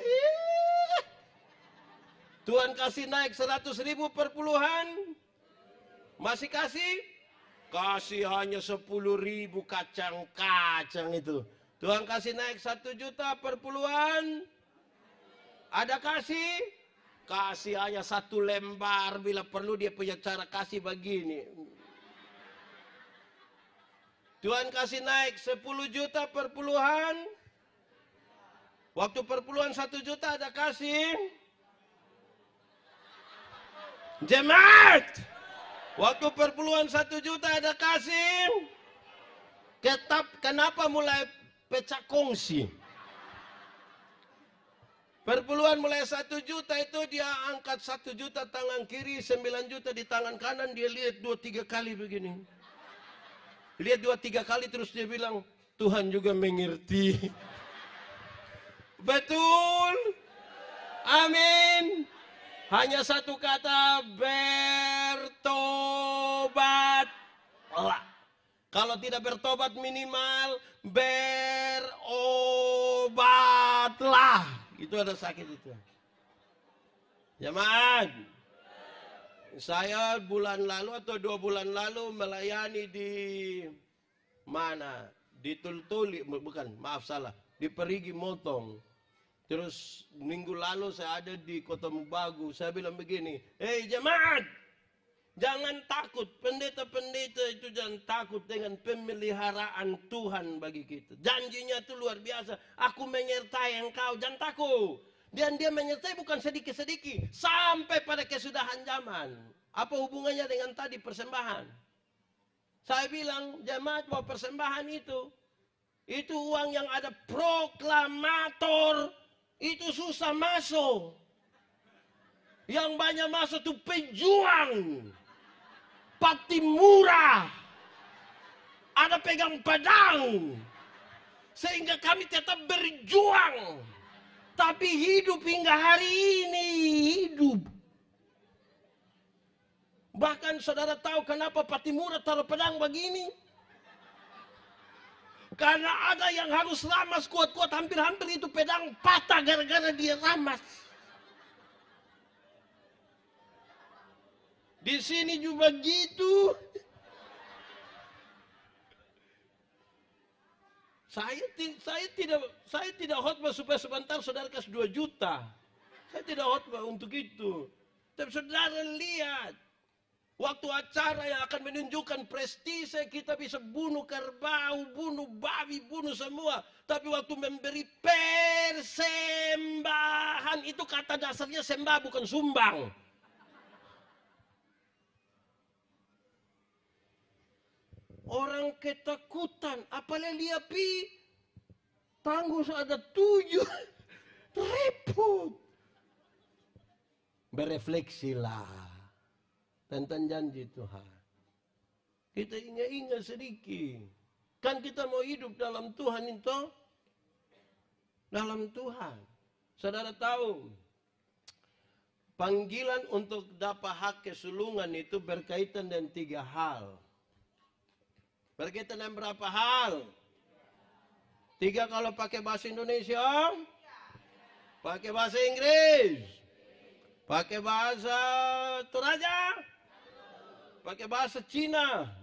Tuhan kasih naik seratus ribu per puluhan. Masih kasih? Kasih hanya sepuluh ribu kacang-kacang itu. Tuhan kasih naik satu juta per puluhan. Ada kasih? Kasih hanya satu lembar. Bila perlu dia punya cara kasih begini. Tuhan kasih naik sepuluh juta perpuluhan. Waktu perpuluhan satu juta ada kasih. Jemaat. Waktu perpuluhan satu juta ada kasih. Ketap, kenapa mulai pecah kongsi? Perpuluhan mulai satu juta itu dia angkat satu juta tangan kiri, sembilan juta di tangan kanan, dia lihat dua tiga kali begini. Lihat dua tiga kali terus dia bilang, Tuhan juga mengerti. Betul? Amin. Hanya satu kata, bertobat. Kalau tidak bertobat minimal, berobatlah. Itu ada sakit itu. Jemaat, saya bulan lalu atau dua bulan lalu melayani di mana? Di Tultuli, bukan, maaf salah, di Perigi Motong. Terus minggu lalu saya ada di Kota Mubagu. Saya bilang begini, hei jemaat, jangan takut, pendeta-pendeta itu jangan takut dengan pemeliharaan Tuhan bagi kita. Janjinya itu luar biasa. Aku menyertai engkau, jangan takut. Dan dia menyertai bukan sedikit-sedikit. Sampai pada kesudahan zaman. Apa hubungannya dengan tadi persembahan? Saya bilang, jemaat bahwa persembahan itu, itu uang yang ada proklamator, itu susah masuk. Yang banyak masuk itu pejuang. Patimura, ada pegang pedang, sehingga kami tetap berjuang, tapi hidup hingga hari ini hidup. Bahkan saudara tahu kenapa Patimura taruh pedang begini? Karena ada yang harus ramas kuat-kuat, hampir-hampir itu pedang patah gara-gara dia ramas. Di sini juga gitu. Saya, saya tidak saya tidak khotbah supaya sebentar saudara kasih dua juta. Saya tidak khotbah untuk itu. Tapi saudara lihat, waktu acara yang akan menunjukkan prestise, kita bisa bunuh kerbau, bunuh babi, bunuh semua. Tapi waktu memberi persembahan, itu kata dasarnya sembah bukan sumbang. Orang ketakutan, apalagi dia pi tangguh ada tujuh, repot. Berefleksilah tentang janji Tuhan. Kita ingat-ingat sedikit. Kan kita mau hidup dalam Tuhan itu, dalam Tuhan. Saudara tahu, panggilan untuk dapat hak kesulungan itu berkaitan dengan tiga hal. Berkaitan dengan berapa hal? Tiga kalau pakai bahasa Indonesia, pakai bahasa Inggris, pakai bahasa Toraja, pakai bahasa Cina.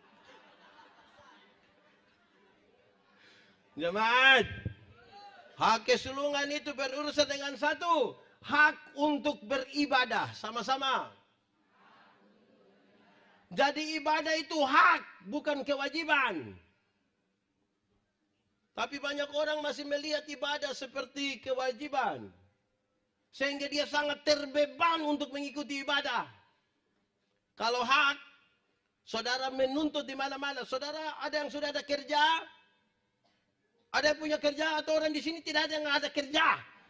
Jemaat, hak kesulungan itu berurusan dengan satu, hak untuk beribadah sama-sama. Jadi ibadah itu hak, bukan kewajiban. Tapi banyak orang masih melihat ibadah seperti kewajiban. Sehingga dia sangat terbeban untuk mengikuti ibadah. Kalau hak, saudara menuntut di mana-mana. Saudara ada yang sudah ada kerja? Ada yang punya kerja atau orang di sini tidak ada yang ada kerja?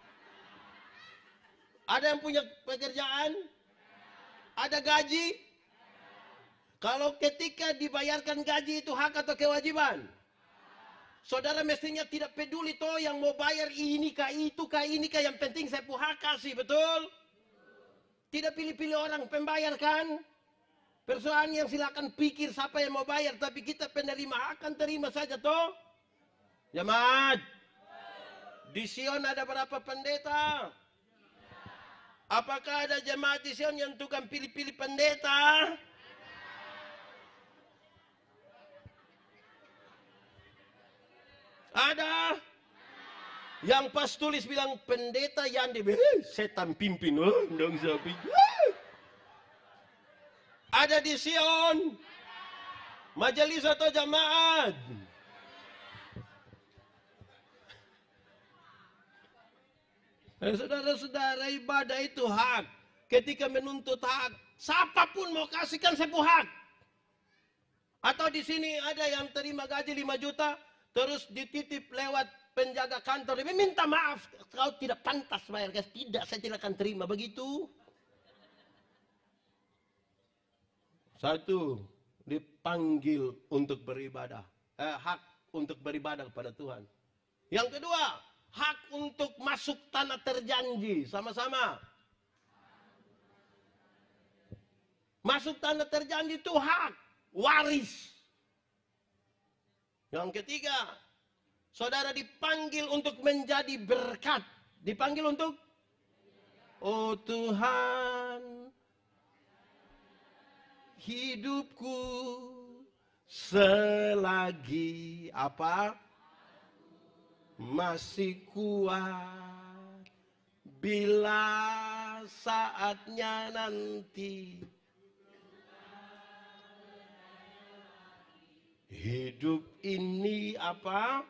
Ada yang punya pekerjaan? Ada gaji? Kalau ketika dibayarkan gaji itu hak atau kewajiban? Saudara mestinya tidak peduli toh yang mau bayar ini kah itu kah ini kah, yang penting saya punya hak kasih, betul? Tidak pilih-pilih orang pembayar kan? Persoalan yang silakan pikir siapa yang mau bayar, tapi kita penerima akan terima saja toh. Jemaat, di Sion ada berapa pendeta? Apakah ada jemaat di Sion yang tukang pilih-pilih pendeta? Ada yang pas tulis bilang pendeta yang di setan pimpin, oh, dong sapi. Ada di Sion. Majelis atau jamaat? Eh, saudara-saudara, ibadah itu hak. Ketika menuntut hak, siapapun mau kasihkan sebuah hak. Atau di sini ada yang terima gaji lima juta, terus dititip lewat penjaga kantor, dia minta maaf, kau tidak pantas bayar gas. Tidak, saya tidak akan terima begitu. Satu, dipanggil untuk beribadah, eh, hak untuk beribadah kepada Tuhan. Yang kedua, hak untuk masuk tanah terjanji. Sama-sama. Masuk tanah terjanji itu hak, waris. Yang ketiga, saudara dipanggil untuk menjadi berkat. Dipanggil untuk, oh Tuhan, hidupku selagi apa? Masih kuat, bila saatnya nanti hidup ini apa?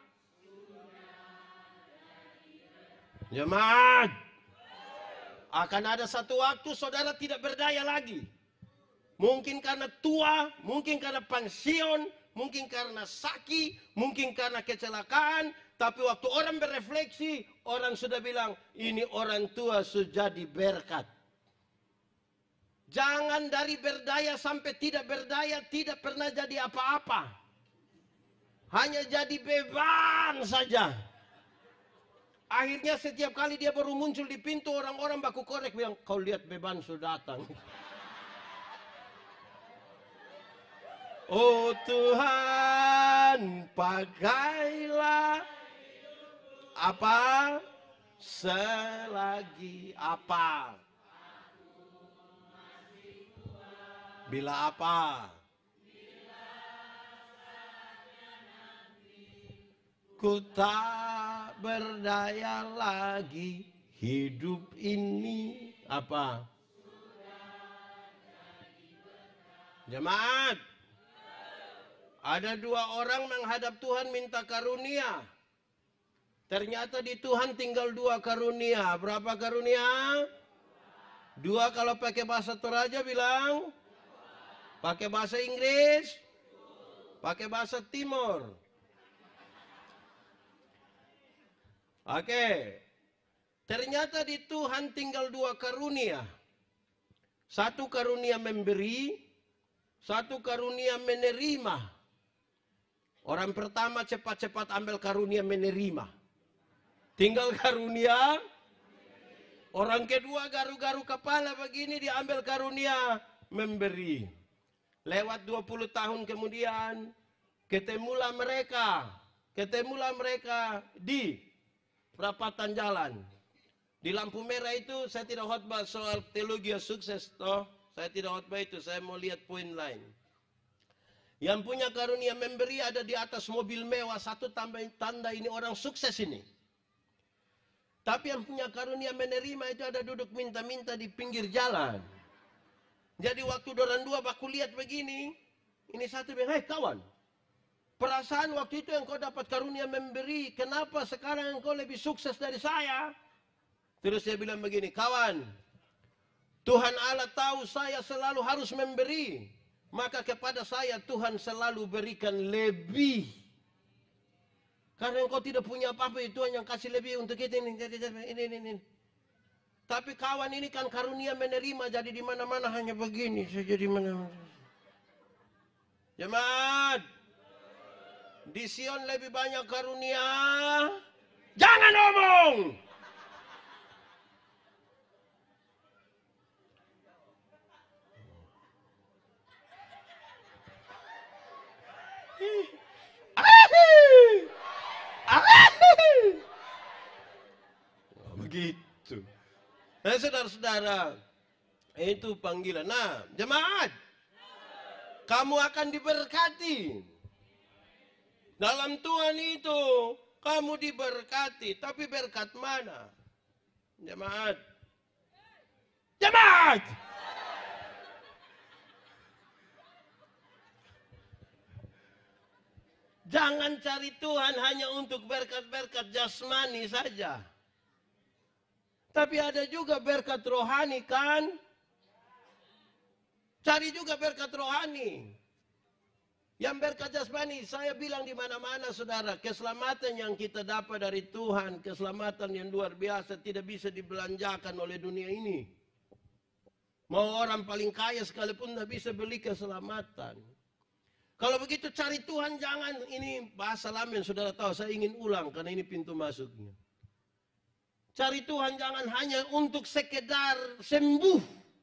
Jemaat, akan ada satu waktu saudara tidak berdaya lagi. Mungkin karena tua, mungkin karena pensiun, mungkin karena sakit, mungkin karena kecelakaan. Tapi waktu orang berefleksi, orang sudah bilang, ini orang tua sudah jadi berkat. Jangan dari berdaya sampai tidak berdaya, tidak pernah jadi apa-apa. Hanya jadi beban saja. Akhirnya setiap kali dia baru muncul di pintu, orang-orang baku korek bilang, kau lihat beban sudah datang. Oh Tuhan, pakailah apa? Selagi apa? Bila apa? Ku tak berdaya lagi, hidup ini apa? Jemaat, ada dua orang menghadap Tuhan minta karunia. Ternyata di Tuhan tinggal dua karunia. Berapa karunia? Dua kalau pakai bahasa Toraja bilang. Pakai bahasa Inggris. Pakai bahasa Timur. Oke. Ternyata di Tuhan tinggal dua karunia. Satu karunia memberi. Satu karunia menerima. Orang pertama cepat-cepat ambil karunia menerima. Tinggal karunia. Orang kedua garu-garu kepala begini diambil karunia memberi. Lewat dua puluh tahun kemudian ketemulah mereka. Ketemulah mereka di perapatan jalan. Di lampu merah itu saya tidak khotbah soal teologi sukses toh. Saya tidak khotbah itu, saya mau lihat poin lain. Yang punya karunia memberi ada di atas mobil mewah, satu tanda, tanda ini orang sukses ini. Tapi yang punya karunia menerima itu ada duduk minta-minta di pinggir jalan. Jadi waktu dorang dua baku lihat begini, ini satu bilang, hei kawan, perasaan waktu itu yang kau dapat karunia memberi, kenapa sekarang engkau lebih sukses dari saya? Terus dia bilang begini, kawan, Tuhan Allah tahu saya selalu harus memberi, maka kepada saya Tuhan selalu berikan lebih. Karena engkau tidak punya apa-apa, Tuhan yang kasih lebih untuk kita ini, ini, ini, ini. Tapi kawan ini kan karunia menerima, jadi di mana-mana hanya begini saja di mana-mana. Jemaat, di Sion lebih banyak karunia. Jangan omong. Begitu. Nah, saudara-saudara, itu panggilan. Nah, jemaat, kamu akan diberkati. Dalam Tuhan itu, kamu diberkati. Tapi berkat mana? Jemaat. Jemaat! Jangan cari Tuhan hanya untuk berkat-berkat jasmani saja. Tapi ada juga berkat rohani kan? Cari juga berkat rohani. Yang berkat jasmani, saya bilang di mana-mana saudara, keselamatan yang kita dapat dari Tuhan, keselamatan yang luar biasa, tidak bisa dibelanjakan oleh dunia ini. Mau orang paling kaya sekalipun tidak bisa beli keselamatan. Kalau begitu cari Tuhan jangan, ini bahasa lama yang saudara tahu, saya ingin ulang karena ini pintu masuknya. Cari Tuhan jangan hanya untuk sekedar sembuh.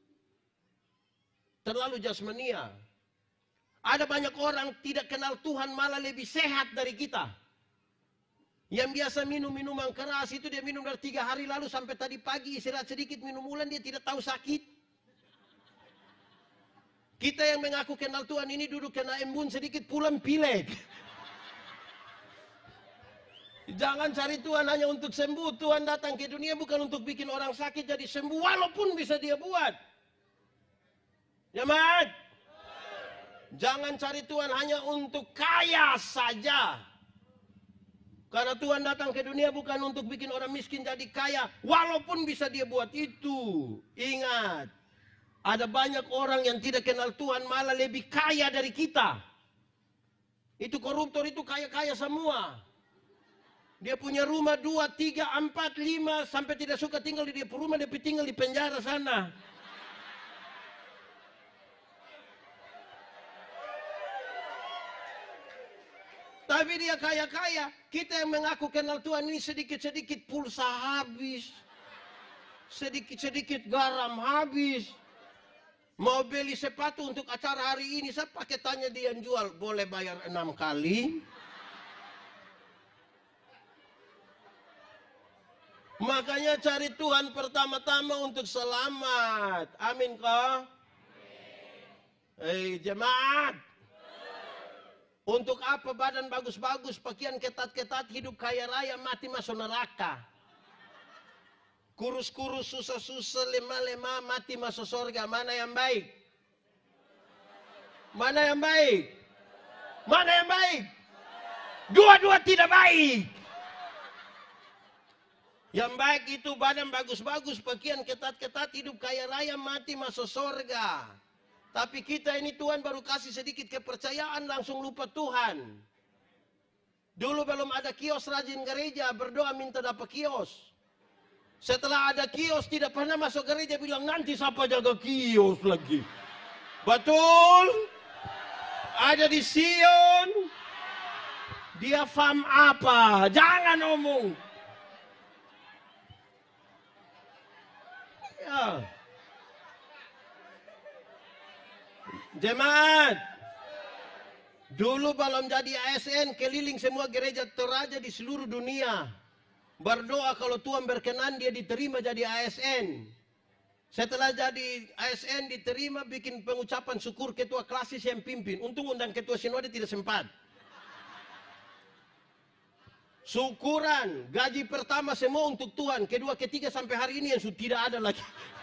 Terlalu jasmania. Ada banyak orang tidak kenal Tuhan malah lebih sehat dari kita. Yang biasa minum minuman keras itu dia minum dari tiga hari lalu sampai tadi pagi istirahat sedikit minum ulang dia tidak tahu sakit. Kita yang mengaku kenal Tuhan ini duduk kena embun sedikit pulang pilek. Jangan cari Tuhan hanya untuk sembuh. Tuhan datang ke dunia bukan untuk bikin orang sakit jadi sembuh. Walaupun bisa dia buat. Ya mat. Jangan cari Tuhan hanya untuk kaya saja. Karena Tuhan datang ke dunia bukan untuk bikin orang miskin jadi kaya. Walaupun bisa dia buat itu. Ingat. Ada banyak orang yang tidak kenal Tuhan malah lebih kaya dari kita. Itu koruptor itu kaya-kaya semua. Dia punya rumah dua, tiga, empat, lima. Sampai tidak suka tinggal di dia rumah. Dia tinggal di penjara sana. Tapi dia kaya-kaya. Kita yang mengaku kenal Tuhan ini sedikit-sedikit pulsa habis. Sedikit-sedikit garam habis. Mau beli sepatu untuk acara hari ini, saya pakai tanya dia yang jual, boleh bayar enam kali? Makanya cari Tuhan pertama-tama untuk selamat. Amin kah? Eh jemaat. Untuk apa badan bagus-bagus, pakaian ketat-ketat, hidup kaya raya, mati masuk neraka. Kurus-kurus, susah-susah, lemah-lemah, mati masuk surga. Mana yang baik? Mana yang baik? Mana yang baik? Dua-dua tidak baik. Yang baik itu badan bagus-bagus, pakaian ketat-ketat, hidup kaya raya, mati masuk surga. Tapi kita ini Tuhan baru kasih sedikit kepercayaan langsung lupa Tuhan. Dulu belum ada kios rajin gereja, berdoa minta dapat kios. Setelah ada kios tidak pernah masuk gereja bilang nanti siapa jaga kios lagi. Betul? Ada di Sion. Dia fam apa? Jangan omong. Ya. Jemaat. Dulu belum jadi A S N keliling semua gereja teraja di seluruh dunia. Berdoa kalau Tuhan berkenan dia diterima jadi A S N. Setelah jadi A S N diterima bikin pengucapan syukur ketua klasis yang pimpin. Untung undang ketua sinode tidak sempat. Syukuran gaji pertama semua untuk Tuhan. Kedua ketiga sampai hari ini yang sudah tidak ada lagi.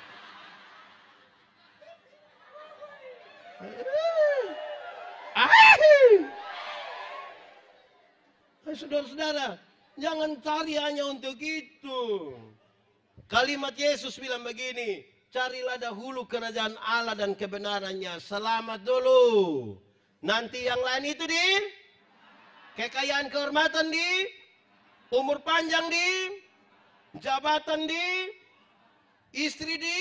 Saudara-saudara, jangan cari hanya untuk itu. Kalimat Yesus bilang begini, carilah dahulu kerajaan Allah dan kebenarannya. Selamat dulu. Nanti yang lain itu di kekayaan kehormatan di, umur panjang di, jabatan di, istri di.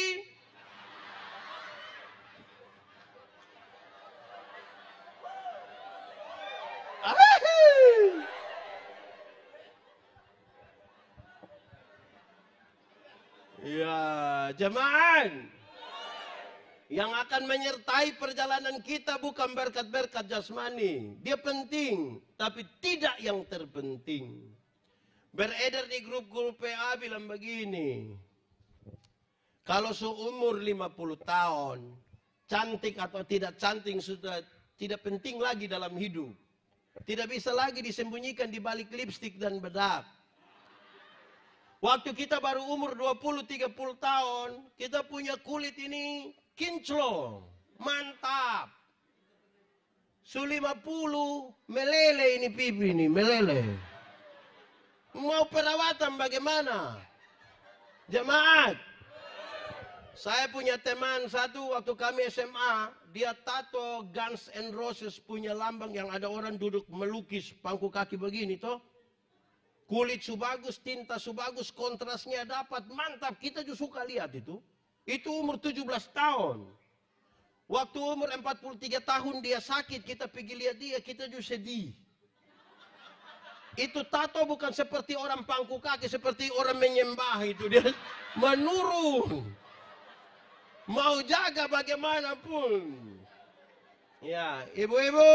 Ya, jemaat. Yang akan menyertai perjalanan kita bukan berkat-berkat jasmani. Dia penting, tapi tidak yang terpenting. Beredar di grup-grup P A bilang begini. Kalau seumur lima puluh tahun, cantik atau tidak cantik sudah tidak penting lagi dalam hidup. Tidak bisa lagi disembunyikan di balik lipstik dan bedak. Waktu kita baru umur dua puluh tiga puluh tahun, kita punya kulit ini kinclong, mantap. Su lima puluh, melele ini pipi ini, melele. Mau perawatan bagaimana? Jemaat, saya punya teman satu waktu kami S M A, dia tato Guns N' Roses punya lambang yang ada orang duduk melukis pangku kaki begini toh. Kulit su bagus, tinta su bagus, kontrasnya dapat, mantap. Kita juga suka lihat itu. Itu umur tujuh belas tahun. Waktu umur empat puluh tiga tahun dia sakit, kita pergi lihat dia, kita juga sedih. Itu tato bukan seperti orang pangku kaki, seperti orang menyembah itu. Dia menurun. Mau jaga bagaimanapun. Ya, ibu-ibu.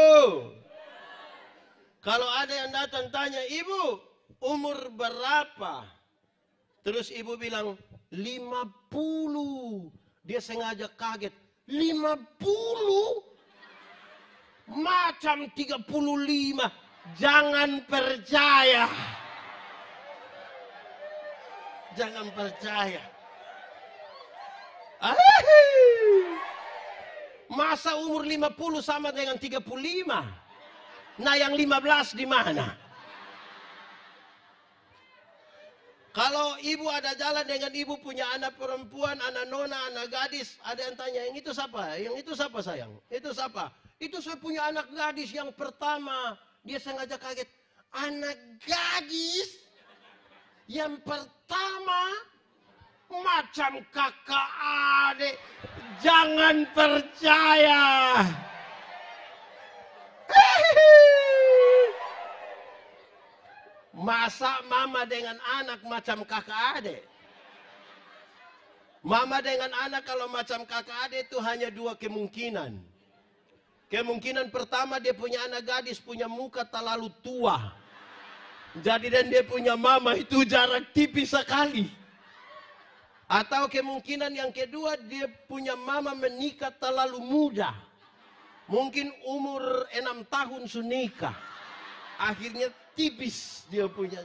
Kalau ada yang datang tanya, ibu, umur berapa? Terus ibu bilang, lima puluh. Dia sengaja kaget. lima puluh? Macam tiga puluh lima. Jangan percaya. Jangan percaya. Masa umur lima puluh sama dengan tiga puluh lima? Nah yang lima belas di mana? Kalau ibu ada jalan dengan ibu punya anak perempuan, anak nona, anak gadis, ada yang tanya, yang itu siapa? Yang itu siapa sayang? Itu siapa? Itu saya punya anak gadis yang pertama. Dia sengaja kaget. Anak gadis yang pertama macam kakak adik. Jangan percaya. Masa mama dengan anak macam kakak adik? Mama dengan anak kalau macam kakak adik itu hanya dua kemungkinan. Kemungkinan pertama dia punya anak gadis, punya muka terlalu tua. Jadi dan dia punya mama itu jarak tipis sekali. Atau kemungkinan yang kedua dia punya mama menikah terlalu muda. Mungkin umur enam tahun sudah nikah. Akhirnya tipis dia punya.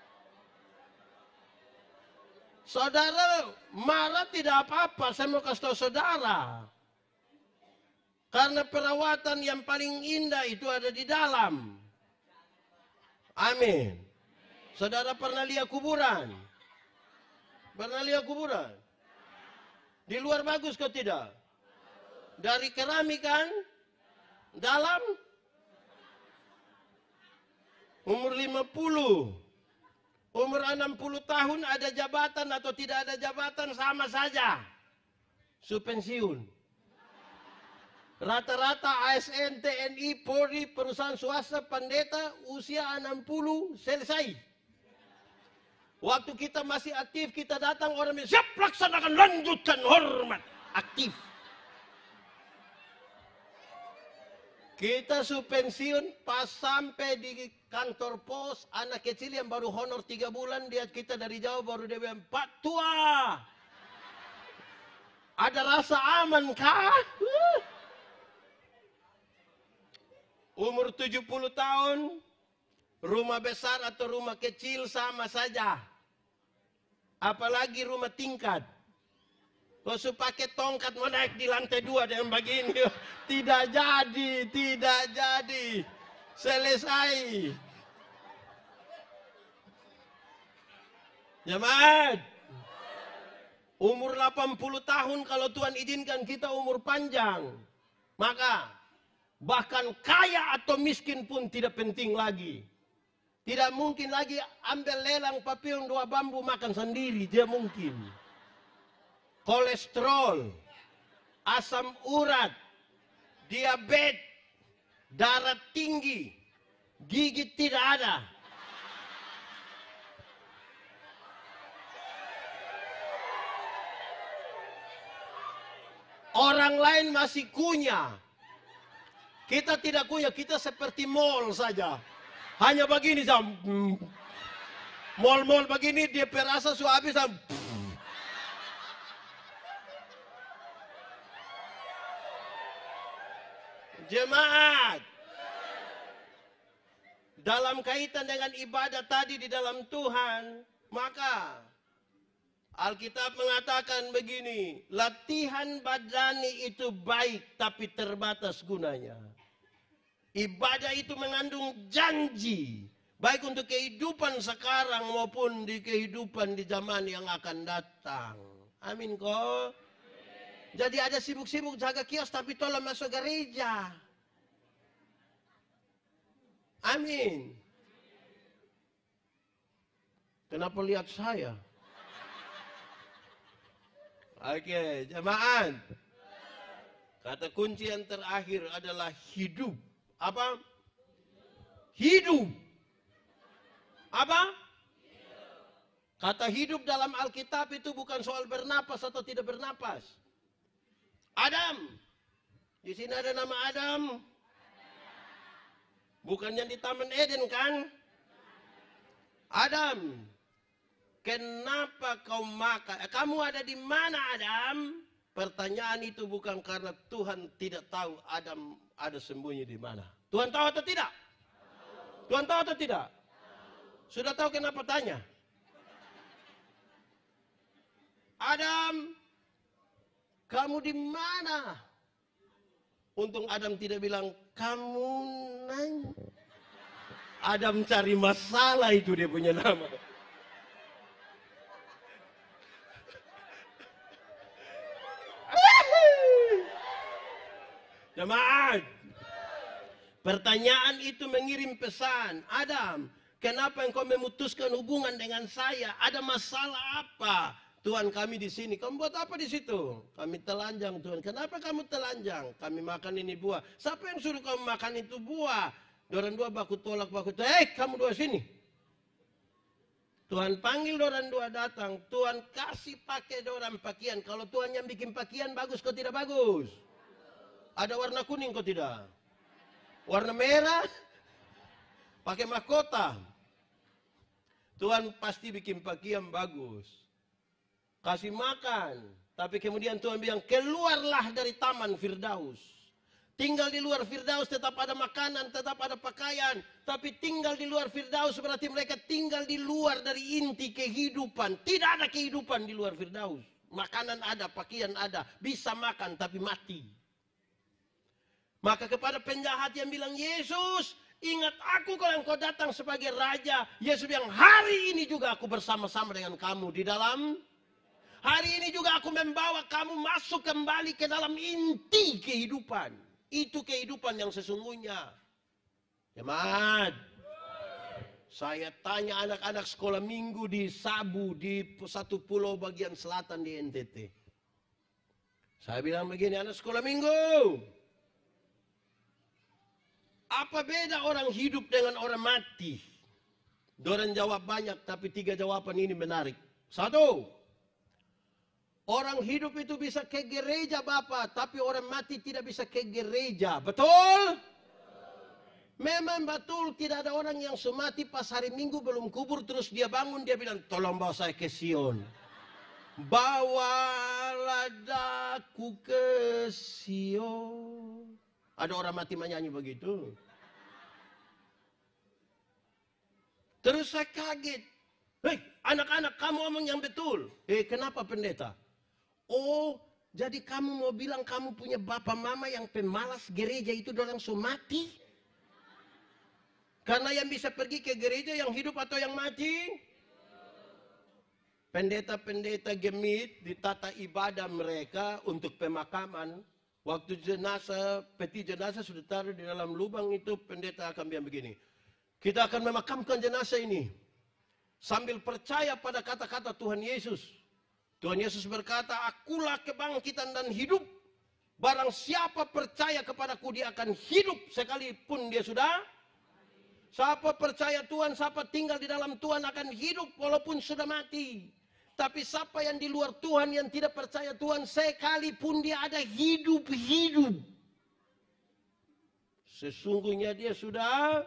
Saudara marah tidak apa-apa, saya mau kasih tahu saudara. Karena perawatan yang paling indah itu ada di dalam. Amin. Saudara pernah lihat kuburan? Pernah lihat kuburan? Di luar bagus kok tidak? Dari keramik kan? Dalam? Umur lima puluh, umur enam puluh tahun ada jabatan atau tidak ada jabatan sama saja. Su pensiun. Rata-rata A S N, T N I, Polri, perusahaan swasta, pendeta usia enam puluh selesai. Waktu kita masih aktif, kita datang orang bilang, siap laksanakan, lanjutkan, hormat. Aktif. Kita su pensiun pas sampai di kantor pos, anak kecil yang baru honor tiga bulan, lihat kita dari jauh baru dia bilang, Pak Tua, ada rasa aman kah? Uh. Umur tujuh puluh tahun, rumah besar atau rumah kecil sama saja. Apalagi rumah tingkat. Kalau pakai tongkat mau naik di lantai dua dengan begini. Tidak jadi, tidak jadi. Selesai. Jemaat. Umur delapan puluh tahun kalau Tuhan izinkan kita umur panjang. Maka bahkan kaya atau miskin pun tidak penting lagi. Tidak mungkin lagi ambil lelang papiong dua bambu makan sendiri. Tidak mungkin. Kolesterol, asam urat, diabetes, darah tinggi, gigi tidak ada. Orang lain masih kunyah. Kita tidak kunyah, kita seperti mall saja. Hanya begini saja. Mall-mall begini dia perasa sudah habis. Jemaat, dalam kaitan dengan ibadah tadi di dalam Tuhan, maka Alkitab mengatakan begini, latihan badani itu baik tapi terbatas gunanya. Ibadah itu mengandung janji. Baik untuk kehidupan sekarang maupun di kehidupan di zaman yang akan datang. Amin kok. Jadi ada sibuk-sibuk jaga kios tapi tolong masuk gereja. Amin. Kenapa lihat saya? Oke, jemaat. Kata kunci yang terakhir adalah hidup. Apa? Hidup. Apa? Kata hidup dalam Alkitab itu bukan soal bernapas atau tidak bernapas. Adam. Di sini ada nama Adam. Bukan yang di Taman Eden kan? Adam. Kenapa kau makan? Kamu ada di mana Adam? Pertanyaan itu bukan karena Tuhan tidak tahu Adam ada sembunyi di mana. Tuhan tahu atau tidak? Tuhan tahu atau tidak? Sudah tahu kenapa tanya? Adam, kamu di mana? Untung Adam tidak bilang, kamu nanya. Adam cari masalah, itu dia punya nama. Jemaat, pertanyaan itu mengirim pesan. Adam, kenapa engkau memutuskan hubungan dengan saya? Ada masalah apa? Tuhan, kami di sini. Kamu buat apa di situ? Kami telanjang, Tuhan. Kenapa kamu telanjang? Kami makan ini buah. Siapa yang suruh kamu makan itu buah? Dorang dua baku tolak, baku tolak. Eh, kamu dua sini. Tuhan panggil dorang dua datang. Tuhan kasih pakai dorang pakaian. Kalau Tuhan yang bikin pakaian bagus, kok tidak bagus? Ada warna kuning kok tidak? Warna merah? Pakai mahkota. Tuhan pasti bikin pakaian bagus. Kasih makan. Tapi kemudian Tuhan bilang, keluarlah dari taman Firdaus. Tinggal di luar Firdaus tetap ada makanan, tetap ada pakaian. Tapi tinggal di luar Firdaus berarti mereka tinggal di luar dari inti kehidupan. Tidak ada kehidupan di luar Firdaus. Makanan ada, pakaian ada. Bisa makan tapi mati. Maka kepada penjahat yang bilang, Yesus, ingat aku kalau engkau datang sebagai raja. Yesus bilang, hari ini juga aku bersama-sama dengan kamu di dalam. Hari ini juga aku membawa kamu masuk kembali ke dalam inti kehidupan. Itu kehidupan yang sesungguhnya. Jemaat, saya tanya anak-anak sekolah minggu di Sabu, di satu pulau bagian selatan di N T T. Saya bilang begini, anak sekolah minggu. Apa beda orang hidup dengan orang mati? Dorang jawab banyak, tapi tiga jawaban ini menarik. Satu, orang hidup itu bisa ke gereja Bapak, tapi orang mati tidak bisa ke gereja. Betul? Memang betul, tidak ada orang yang semati pas hari Minggu belum kubur, terus dia bangun, dia bilang, tolong bawa saya ke Sion. Bawalah daku ke Sion. Ada orang mati menyanyi begitu. Terus saya kaget. Hei, anak-anak, kamu ngomong yang betul. Eh, kenapa pendeta? Oh, jadi kamu mau bilang kamu punya bapak mama yang pemalas gereja itu dorang so mati? Karena yang bisa pergi ke gereja yang hidup atau yang mati? Pendeta-pendeta gemit di tata ibadah mereka untuk pemakaman. Waktu jenazah, peti jenazah sudah taruh di dalam lubang itu, pendeta akan bilang begini. Kita akan memakamkan jenazah ini. Sambil percaya pada kata-kata Tuhan Yesus. Tuhan Yesus berkata, akulah kebangkitan dan hidup. Barang siapa percaya kepadaku, dia akan hidup sekalipun dia sudah. Siapa percaya Tuhan, siapa tinggal di dalam Tuhan akan hidup walaupun sudah mati. Tapi siapa yang di luar Tuhan, yang tidak percaya Tuhan, sekalipun dia ada hidup-hidup, sesungguhnya dia sudah.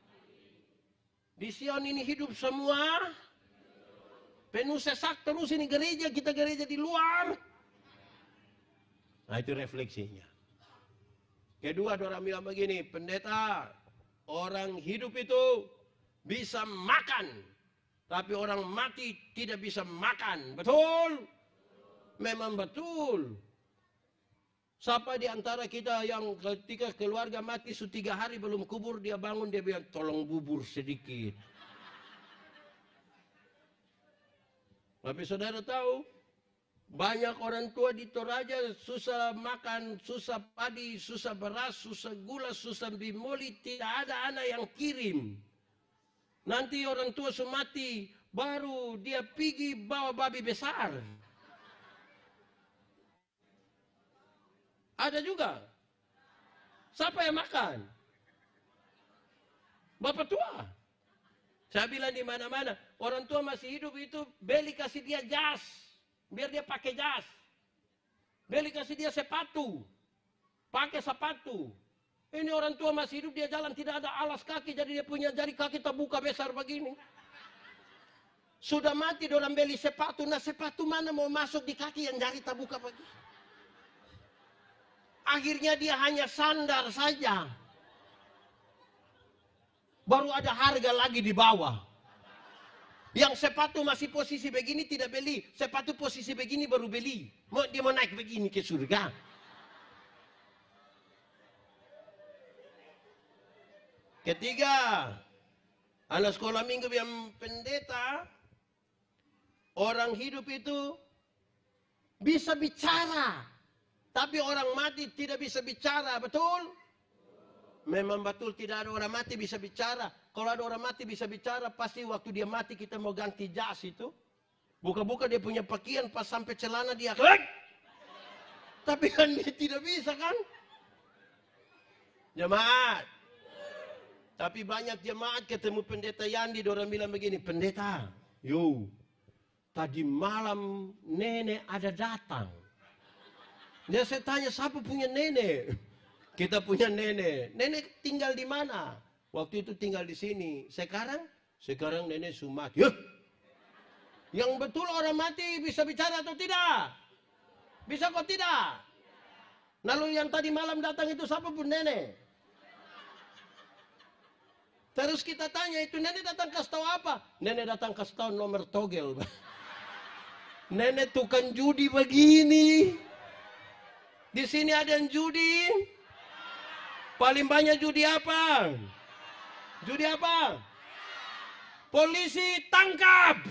Di Sion ini hidup semua. Penuh sesak terus ini gereja, kita gereja di luar. Nah itu refleksinya. Kedua, orang bilang begini, pendeta, orang hidup itu bisa makan. Tapi orang mati tidak bisa makan. Betul? Memang betul. Siapa di antara kita yang ketika keluarga mati su tiga hari belum kubur, dia bangun dia bilang tolong bubur sedikit. Tapi saudara tahu, banyak orang tua di Toraja susah makan, susah padi, susah beras, susah gula, susah bimoli, tidak ada anak yang kirim. Nanti orang tua su mati, baru dia pergi bawa babi besar. Ada juga. Siapa yang makan? Bapak tua. Saya bilang di mana-mana, orang tua masih hidup itu beli kasih dia jas, biar dia pakai jas. Beli kasih dia sepatu, pakai sepatu. Ini orang tua masih hidup, dia jalan tidak ada alas kaki, jadi dia punya jari kaki terbuka besar begini. Sudah mati orang beli sepatu, nah sepatu mana mau masuk di kaki yang jari terbuka begini. Akhirnya dia hanya sandar saja. Baru ada harga lagi di bawah. Yang sepatu masih posisi begini tidak beli. Sepatu posisi begini baru beli. Mau, dia mau naik begini ke surga. Ketiga, anak sekolah minggu yang pendeta, orang hidup itu bisa bicara. Tapi orang mati tidak bisa bicara, betul? Memang betul tidak ada orang mati bisa bicara. Kalau ada orang mati bisa bicara, pasti waktu dia mati kita mau ganti jas itu. Buka-buka dia punya pakaian, pas sampai celana dia klik. Tapi kan dia tidak bisa kan? Jemaat. Tapi banyak jemaat ketemu pendeta Yandi, orang bilang begini, pendeta, yo, tadi malam nenek ada datang. Dia saya tanya, siapa punya nenek? Kita punya nenek. Nenek tinggal di mana? Waktu itu tinggal di sini. Sekarang? Sekarang nenek sumat. Yuh! Yang betul orang mati bisa bicara atau tidak? Bisa kok tidak? Lalu yang tadi malam datang itu siapa pun nenek? Terus kita tanya, itu nenek datang kasih tahu apa? Nenek datang kasih tahu nomor togel. Nenek tukang judi begini. Di sini ada yang judi. Paling banyak judi apa? Judi apa? Polisi tangkap.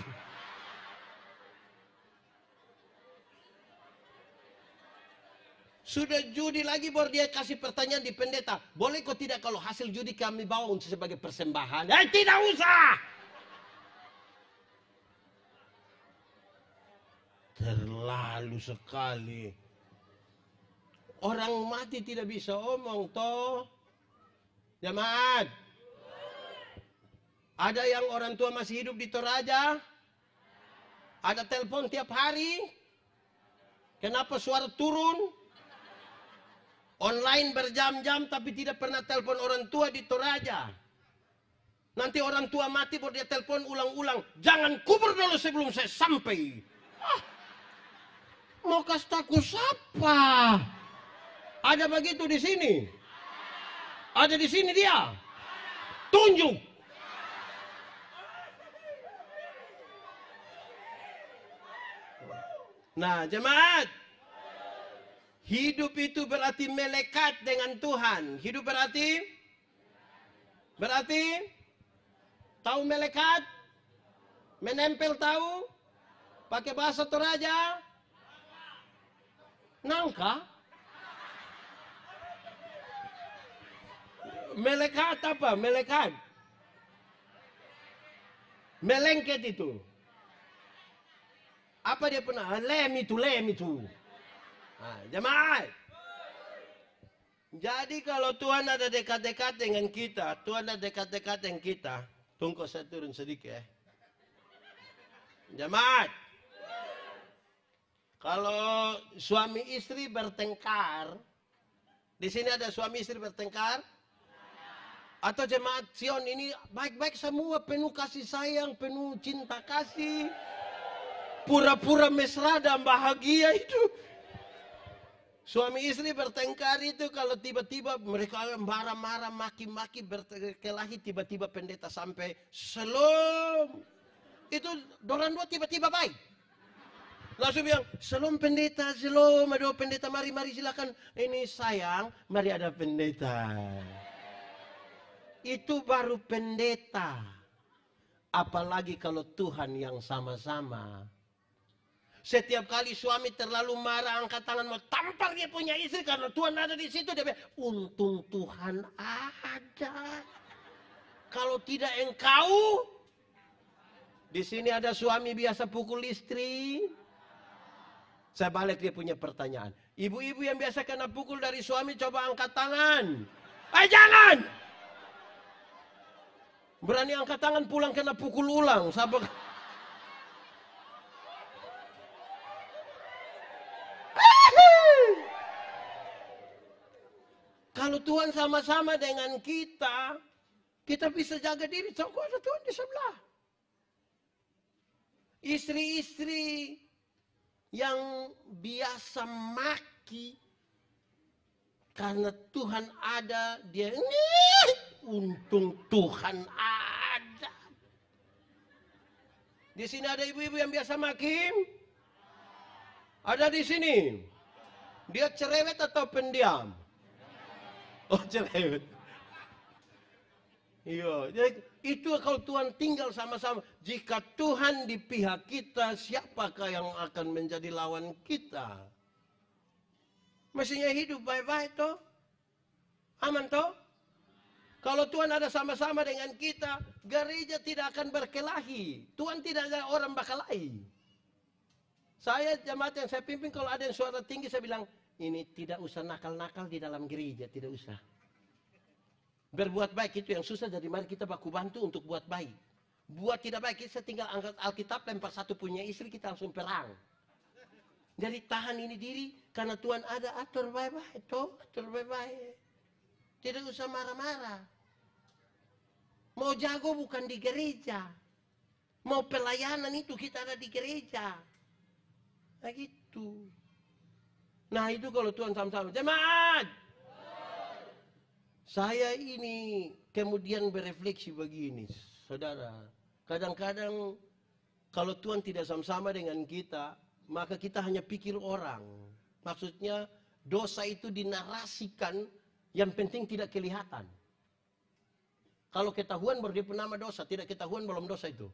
Sudah judi lagi baru dia kasih pertanyaan di pendeta. Boleh kok tidak kalau hasil judi kami bawa untuk sebagai persembahan? Eh tidak usah. Terlalu sekali. Orang mati tidak bisa omong toh. Jemaat. Ada yang orang tua masih hidup di Toraja? Ada telepon tiap hari? Kenapa suara turun? Online berjam-jam tapi tidak pernah telepon orang tua di Toraja. Nanti orang tua mati baru dia telepon ulang-ulang. Jangan kubur dulu sebelum saya sampai. Ah, mau kasih tahu siapa? Ada begitu di sini? Ada di sini dia? Tunjuk. Nah, jemaat. Hidup itu berarti melekat dengan Tuhan. Hidup berarti? Berarti? Tahu melekat? Menempel tahu? Pakai bahasa Toraja? Nangka? Melekat apa? Melekat. Melengket itu. Apa dia pernah? Lem itu, lem itu. Nah, jemaat. Jadi kalau Tuhan ada dekat-dekat dengan kita, Tuhan ada dekat-dekat dengan kita. Tunggu saya turun sedikit ya. Jemaat. Kalau suami istri bertengkar, di sini ada suami istri bertengkar? Atau jemaat Sion ini baik-baik semua, penuh kasih sayang, penuh cinta kasih. Pura-pura mesra dan bahagia itu. Suami istri bertengkar itu kalau tiba-tiba mereka marah-marah, maki-maki, berkelahi, tiba-tiba pendeta sampai selom. Itu dorang dua tiba-tiba baik. Langsung bilang, "Shalom pendeta, shalom, aduh pendeta, mari, mari silakan. Ini sayang, mari ada pendeta." Itu baru pendeta. Apalagi kalau Tuhan yang sama-sama. Setiap kali suami terlalu marah, angkat tangan mau tampar dia punya istri karena Tuhan ada di situ. Dia bilang, untung Tuhan ada. Kalau tidak engkau, di sini ada suami biasa pukul istri. Saya balik dia punya pertanyaan. Ibu-ibu yang biasa kena pukul dari suami, coba angkat tangan. Eh jangan! Berani angkat tangan pulang kena pukul ulang. Sabak. Kalau Tuhan sama-sama dengan kita, kita bisa jaga diri. Tahu ada Tuhan di sebelah. Istri-istri yang biasa maki karena Tuhan ada, dia nih, untung Tuhan ada. Di sini ada ibu-ibu yang biasa maki? Ada di sini. Dia cerewet atau pendiam? Oh cerewet. Iya, itu kalau Tuhan tinggal sama-sama. Jika Tuhan di pihak kita, siapakah yang akan menjadi lawan kita? Mestinya hidup baik-baik toh. Aman toh? Kalau Tuhan ada sama-sama dengan kita, gereja tidak akan berkelahi. Tuhan tidak ada orang berkelahi. Saya jemaat yang saya pimpin, kalau ada yang suara tinggi, saya bilang, ini tidak usah nakal-nakal di dalam gereja, tidak usah. Berbuat baik itu yang susah, jadi mari kita baku bantu untuk buat baik. Buat tidak baik, kita tinggal angkat Alkitab, lempar satu punya istri, kita langsung perang. Jadi tahan ini diri, karena Tuhan ada, atur baik-baik, toh, atur baik-baik. Tidak usah marah-marah. Mau jago bukan di gereja. Mau pelayanan itu kita ada di gereja. Nah gitu. Nah itu kalau Tuhan sama-sama. Jemaat! Saya ini kemudian berefleksi begini. Saudara, kadang-kadang kalau Tuhan tidak sama-sama dengan kita, maka kita hanya pikir orang. Maksudnya dosa itu dinarasikan, yang penting tidak kelihatan. Kalau ketahuan baru dia penama dosa, tidak ketahuan belum dosa itu.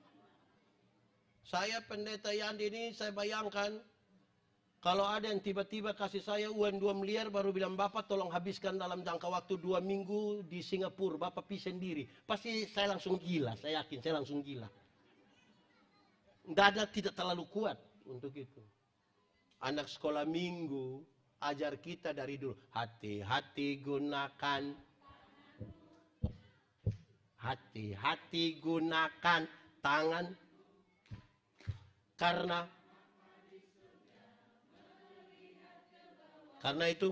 Saya pendeta Yandi ini, saya bayangkan, kalau ada yang tiba-tiba kasih saya uang dua miliar, baru bilang, Bapak tolong habiskan dalam jangka waktu dua minggu di Singapura, Bapak pergi sendiri. Pasti saya langsung gila, saya yakin saya langsung gila. Dada tidak terlalu kuat untuk itu. Anak sekolah minggu, ajar kita dari dulu. Hati-hati gunakan. Hati-hati gunakan tangan. Karena Karena itu,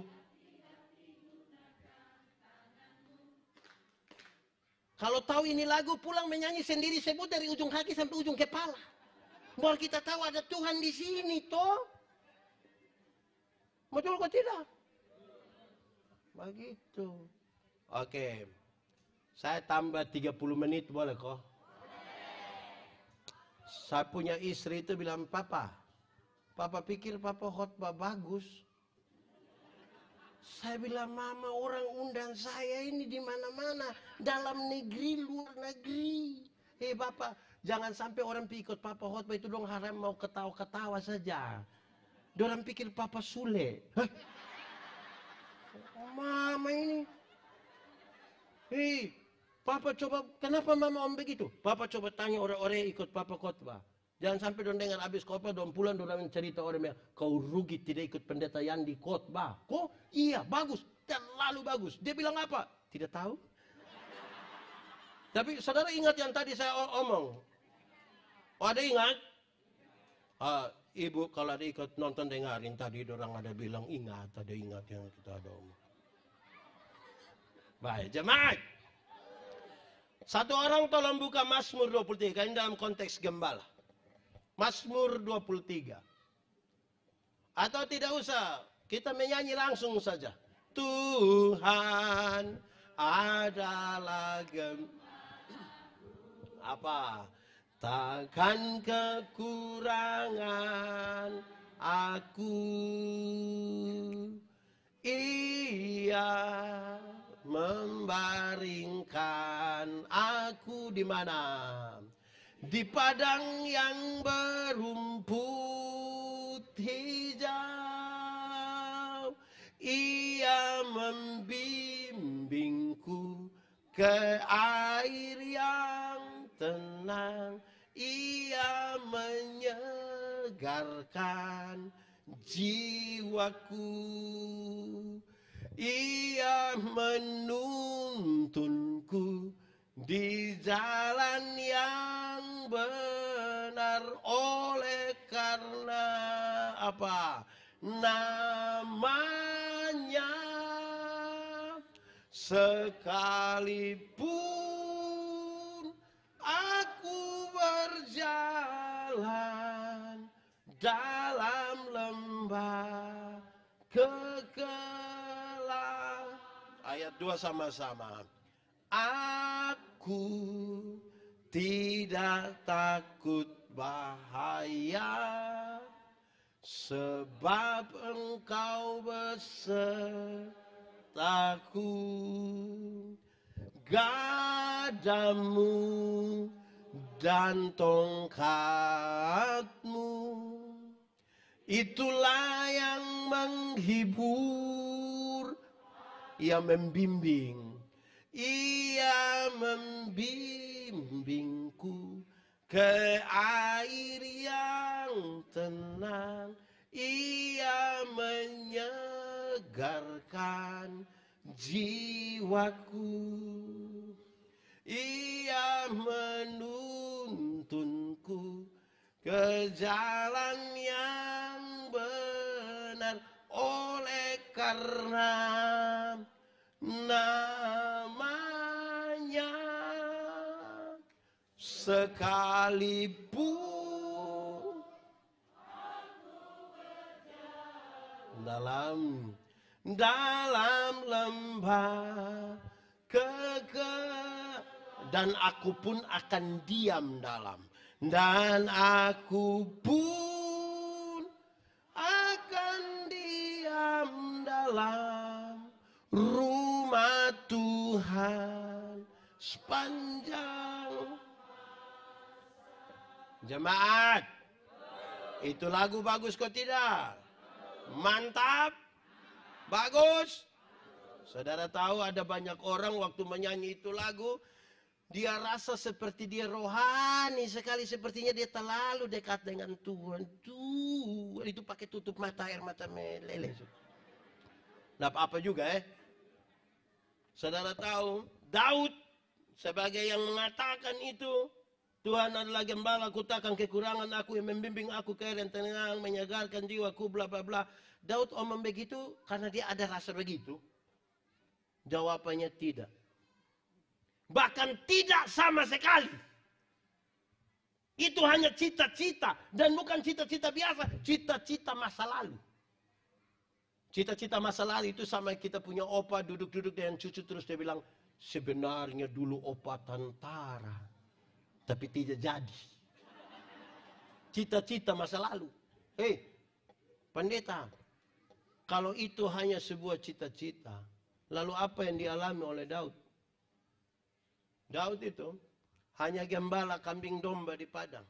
kalau tahu ini lagu, pulang menyanyi sendiri, sebut dari ujung kaki sampai ujung kepala. Bahwa kita tahu ada Tuhan di sini, toh. Betul kok tidak? Begitu. Oke. Saya tambah tiga puluh menit, boleh kok? Saya punya istri itu bilang, Papa, Papa pikir Papa khotbah bagus. Saya bilang, Mama, orang undang saya ini di mana-mana, dalam negeri, luar negeri. Eh Bapak, jangan sampai orang pikir Papa khotbah itu dong haram mau ketawa-ketawa saja. Orang pikir Papa Sule. Hah? Mama ini. Hei, Papa coba, kenapa Mama om begitu? Papa coba tanya orang-orang yang ikut Papa khotbah. Jangan sampai dong dengar habis khotbah, dong pulang dong cerita orang yang kau rugi tidak ikut pendeta yang di khotbah. Kok? Iya, bagus, terlalu bagus. Dia bilang apa? Tidak tahu. Tapi saudara ingat yang tadi saya omong? Oh, ada ingat? Uh, ibu kalau ada ikut nonton dengarin tadi orang ada bilang ingat, ada ingat yang kita ada omong. Baik, jemaat. Satu orang tolong buka Mazmur dua puluh tiga ini dalam konteks gembala. Mazmur dua puluh tiga. Atau tidak usah, kita menyanyi langsung saja. Tuhan adalah gembala. Apa? takkan kekurangan aku. Ia membaringkan aku di mana? Di padang yang berumput hijau. Ia membimbingku ke air yang tenang. Ia menyegarkan jiwaku. Ia menuntunku di jalan yang benar, oleh karena apa? Namanya. Sekalipun aku berjalan dalam lembah kegelapan. Ayat dua sama-sama. Aku tidak takut bahaya, sebab Engkau besertaku. Gadamu dan tongkatmu, itulah yang menghibur. Ia membimbing, ia membimbingku ke air yang tenang. Ia menyegarkan jiwaku. Ia menuntunku ke jalan yang benar, oleh karena namanya. Sekalipun dalam dalam lembah kegelapan, dan aku pun akan diam dalam, dan aku pun akan diam dalam rumah Tuhan sepanjang. Jemaat, itu lagu bagus kok tidak? Mantap? Bagus? Saudara tahu ada banyak orang waktu menyanyi itu lagu, dia rasa seperti dia rohani sekali, sepertinya dia terlalu dekat dengan Tuhan. Tuh, itu pakai tutup mata, air mata meleleh. Nah, apa juga eh? Saudara tahu, Daud sebagai yang mengatakan itu, Tuhan adalah gembalaku, takkan kekurangan aku, yang membimbing aku ke air yang tenang, menyegarkan jiwaku, bla bla bla. Daud omong begitu karena dia ada rasa begitu? Jawabannya tidak. Bahkan tidak sama sekali. Itu hanya cita-cita, dan bukan cita-cita biasa, cita-cita masa lalu. Cita-cita masa lalu itu sama kita punya opa duduk-duduk dengan cucu, terus dia bilang, sebenarnya dulu opa tentara, tapi tidak jadi. Cita-cita masa lalu. Hei, pendeta, kalau itu hanya sebuah cita-cita, lalu apa yang dialami oleh Daud? Daud itu hanya gembala kambing domba di padang.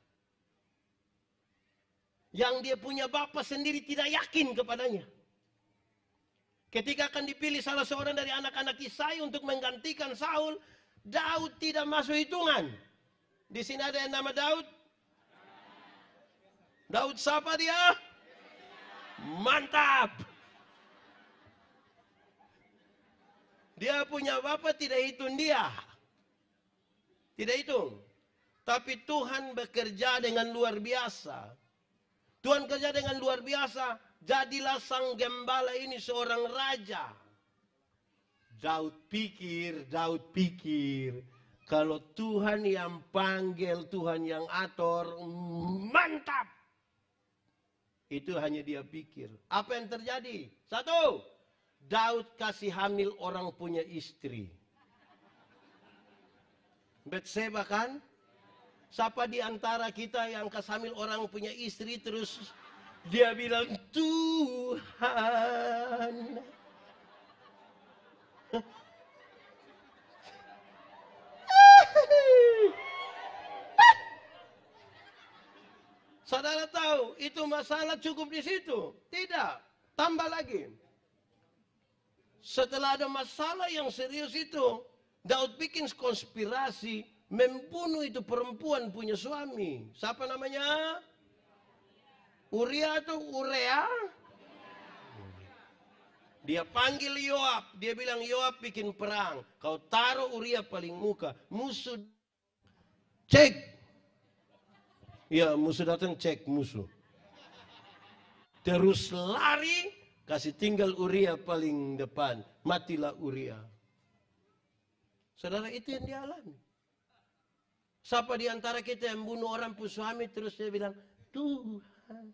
Yang dia punya bapa sendiri tidak yakin kepadanya. Ketika akan dipilih salah seorang dari anak-anak Isai untuk menggantikan Saul, Daud tidak masuk hitungan. Di sini ada yang nama Daud. Daud siapa dia? Mantap. Dia punya bapak tidak hitung dia. Tidak hitung. Tapi Tuhan bekerja dengan luar biasa. Tuhan kerja dengan luar biasa. Jadilah sang gembala ini seorang raja. Daud pikir, Daud pikir, kalau Tuhan yang panggil, Tuhan yang atur, mantap. Itu hanya dia pikir. Apa yang terjadi? Satu, Daud kasih hamil orang punya istri. Betseba kan? Siapa di antara kita yang kesamil orang punya istri terus dia bilang, Tuhan. Saudara tahu, itu masalah cukup di situ? Tidak. Tambah lagi. Setelah ada masalah yang serius itu, Daud bikin konspirasi, membunuh itu perempuan punya suami. Siapa namanya? Uria atau Urea? Dia panggil Yoab. Dia bilang, Yoab bikin perang. Kau taruh Uria paling muka. Musuh cek. Ya, musuh datang cek musuh. Terus lari, kasih tinggal Uria paling depan. Matilah Uria. Saudara, itu yang dialami. Siapa di antara kita yang bunuh orang pun suami terus dia bilang, Tuhan.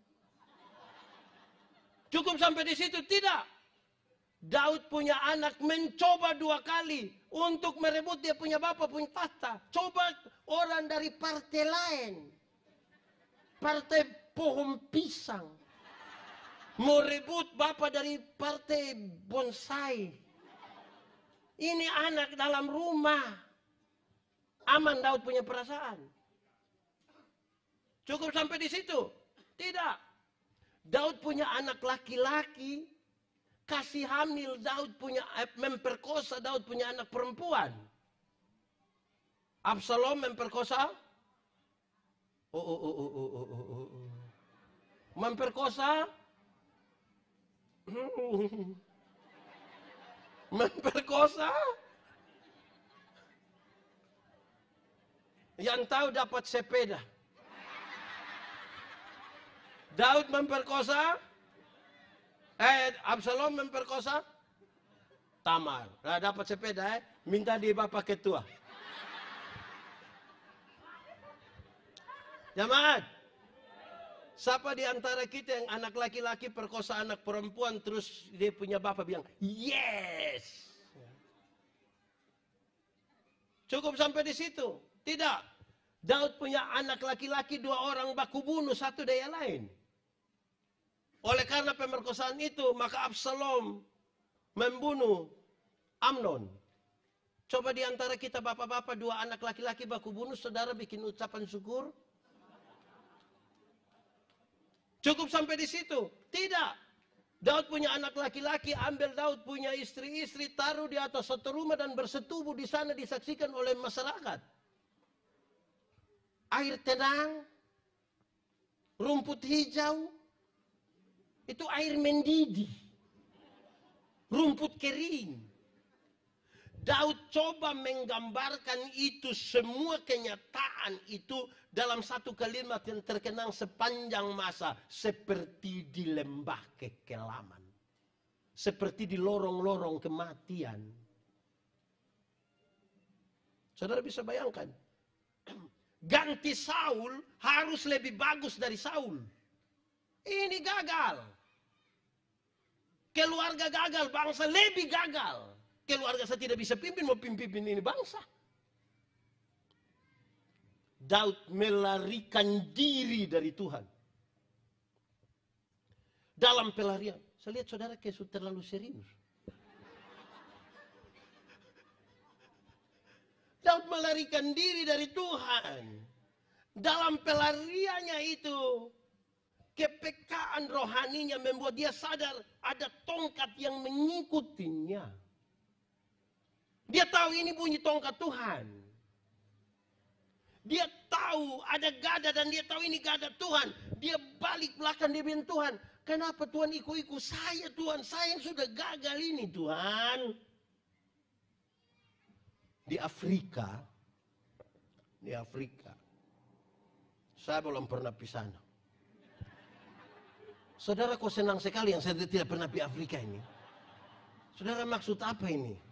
Cukup sampai di situ? Tidak. Daud punya anak mencoba dua kali untuk merebut dia punya bapak punya tahta. Coba orang dari partai lain. Partai pohon pisang. Mau rebut bapak dari partai bonsai. Ini anak dalam rumah. Aman Daud punya perasaan. Cukup sampai di situ? Tidak. Daud punya anak laki-laki. Kasih hamil Daud punya, memperkosa Daud punya anak perempuan. Absalom memperkosa. Oh, oh, oh, oh, oh, oh, oh, oh. Memperkosa. Memperkosa. Yang tahu dapat sepeda. Daud memperkosa. Eh, Absalom memperkosa. Tamar. Nah, dapat sepeda, eh. Minta di bapak ketua. Jamaat. Siapa di antara kita yang anak laki-laki perkosa anak perempuan terus dia punya bapak bilang, yes. Cukup sampai di situ? Tidak. Daud punya anak laki-laki dua orang baku bunuh satu daya lain. Oleh karena pemerkosaan itu maka Absalom membunuh Amnon. Coba di antara kita bapak-bapak dua anak laki-laki baku bunuh, saudara bikin ucapan syukur? Cukup sampai di situ? Tidak. Daud punya anak laki-laki, ambil Daud punya istri-istri, taruh di atas satu rumah dan bersetubuh di sana disaksikan oleh masyarakat. Air tenang, rumput hijau, itu air mendidih, rumput kering. Daud coba menggambarkan itu semua kenyataan itu dalam satu kalimat yang terkenang sepanjang masa. Seperti di lembah kekelaman. Seperti di lorong-lorong kematian. Saudara bisa bayangkan. Ganti Saul harus lebih bagus dari Saul. Ini gagal. Keluarga gagal, bangsa lebih gagal. Keluarga saya tidak bisa pimpin, mau pimpin ini bangsa. Daud melarikan diri dari Tuhan. Dalam pelarian. Saya lihat saudara kayak sudah terlalu serius. Daud melarikan diri dari Tuhan. Dalam pelariannya itu, kepekaan rohaninya membuat dia sadar ada tongkat yang mengikutinya. Dia tahu ini bunyi tongkat Tuhan. Dia tahu ada gada dan dia tahu ini gada Tuhan. Dia balik belakang dia bilang, Tuhan, kenapa Tuhan ikut-ikut saya Tuhan? Saya yang sudah gagal ini Tuhan. Di Afrika, di Afrika, saya belum pernah pergi sana. Saudara kok senang sekali yang saya tidak pernah pergi Afrika ini. Saudara maksud apa ini?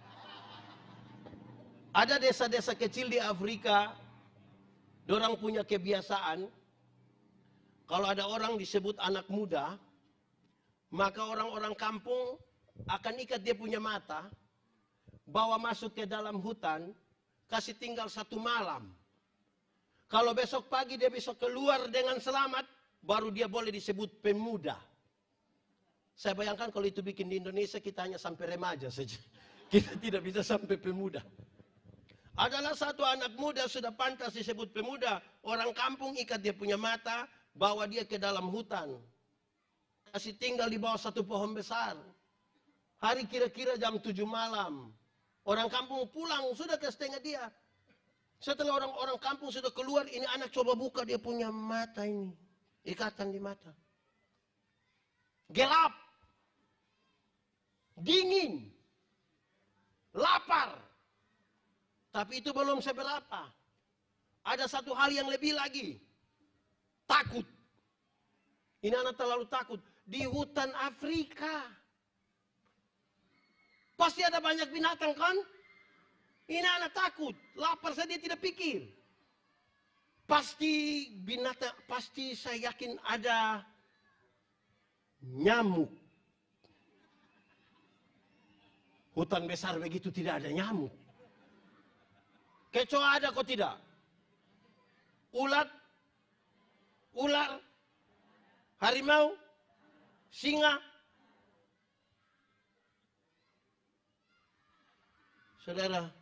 Ada desa-desa kecil di Afrika, dorang punya kebiasaan, kalau ada orang disebut anak muda, maka orang-orang kampung akan ikat dia punya mata, bawa masuk ke dalam hutan, kasih tinggal satu malam. Kalau besok pagi dia bisa keluar dengan selamat, baru dia boleh disebut pemuda. Saya bayangkan kalau itu bikin di Indonesia, kita hanya sampai remaja saja. Kita tidak bisa sampai pemuda. Adalah satu anak muda sudah pantas disebut pemuda. Orang kampung ikat dia punya mata, bawa dia ke dalam hutan. Kasih tinggal di bawah satu pohon besar. Hari kira-kira jam tujuh malam. Orang kampung pulang, sudah ke setengah dia. Setelah orang-orang kampung sudah keluar, ini anak coba buka dia punya mata ini. Ikatan di mata. Gelap. Dingin. Lapar. Tapi itu belum seberapa. Ada satu hal yang lebih lagi. Takut. Ini anak terlalu takut. Di hutan Afrika. Pasti ada banyak binatang kan? Ini anak takut, lapar saja dia tidak pikir. Pasti binatang, pasti saya yakin ada nyamuk. Hutan besar begitu tidak ada nyamuk. Kecoa ada kok tidak? Ulat, ular, harimau, singa. Saudara,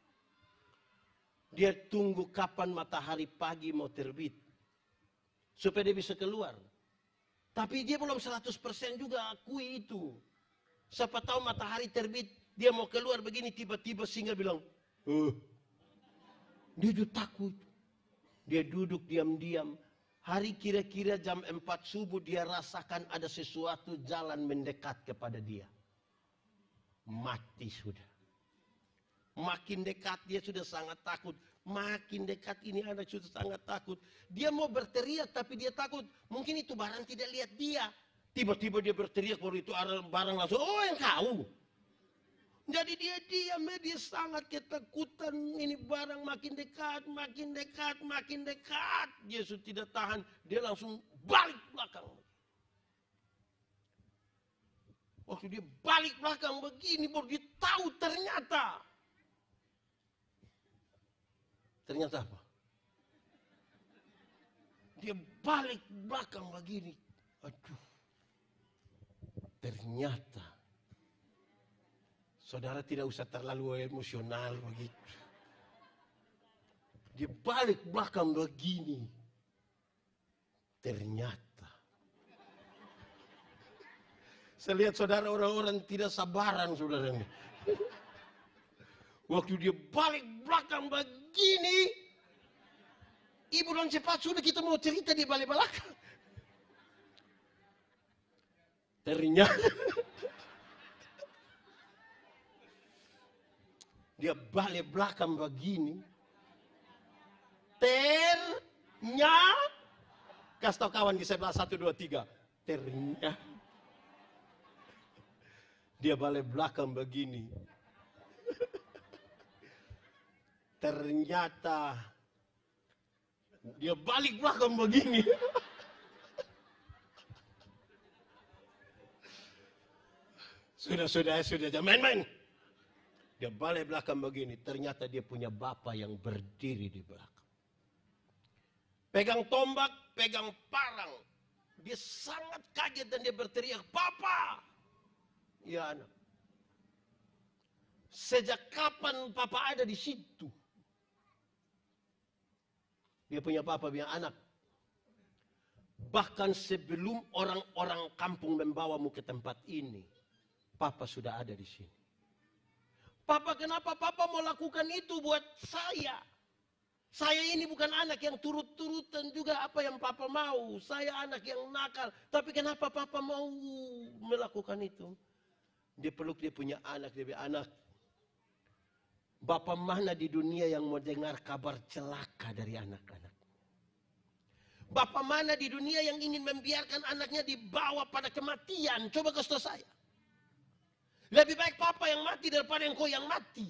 dia tunggu kapan matahari pagi mau terbit. Supaya dia bisa keluar. Tapi dia belum seratus persen juga akui itu. Siapa tahu matahari terbit, dia mau keluar begini, tiba-tiba singa bilang, oh. Dia juga takut. Dia duduk diam-diam. Hari kira-kira jam empat subuh dia rasakan ada sesuatu jalan mendekat kepada dia. Mati sudah. Makin dekat dia sudah sangat takut. Makin dekat ini anak sudah sangat takut. Dia mau berteriak tapi dia takut. Mungkin itu barang tidak lihat dia. Tiba-tiba dia berteriak baru itu barang langsung. Oh engkau. Jadi dia diam, dia sangat ketakutan. Ini barang makin dekat, makin dekat, makin dekat. Dia sudah tidak tahan. Dia langsung balik belakang. Waktu dia balik belakang begini baru dia tahu ternyata. Ternyata apa? Dia balik belakang begini. Aduh. Ternyata. Saudara tidak usah terlalu emosional begitu. Dia balik belakang begini. Ternyata. Saya lihat saudara orang-orang tidak sabaran saudara ini. Waktu dia balik belakang begini, ibu dan cepat sudah kita mau cerita di balik belakang. Ternyata dia balik belakang begini. Ternyata, kasih tahu kawan di sebelah satu dua tiga. Ternyata dia balik belakang begini. Ternyata dia balik belakang begini. Sudah, sudah, sudah, jangan main-main. Dia balik belakang begini. Ternyata dia punya bapak yang berdiri di belakang. Pegang tombak, pegang parang. Dia sangat kaget dan dia berteriak, Papa! Ya anak. Sejak kapan Papa ada di situ? Dia punya papa, punya anak. Bahkan sebelum orang-orang kampung membawamu ke tempat ini, Papa sudah ada di sini. Papa, kenapa Papa mau lakukan itu buat saya? Saya ini bukan anak yang turut-turutan juga apa yang Papa mau. Saya anak yang nakal. Tapi kenapa Papa mau melakukan itu? Dia peluk dia punya anak. Dia bilang, anak, Bapak mana di dunia yang mau dengar kabar celaka dari anak-anak? Bapak mana di dunia yang ingin membiarkan anaknya dibawa pada kematian? Coba kasih tahu saya. Lebih baik Papa yang mati daripada engkau yang mati.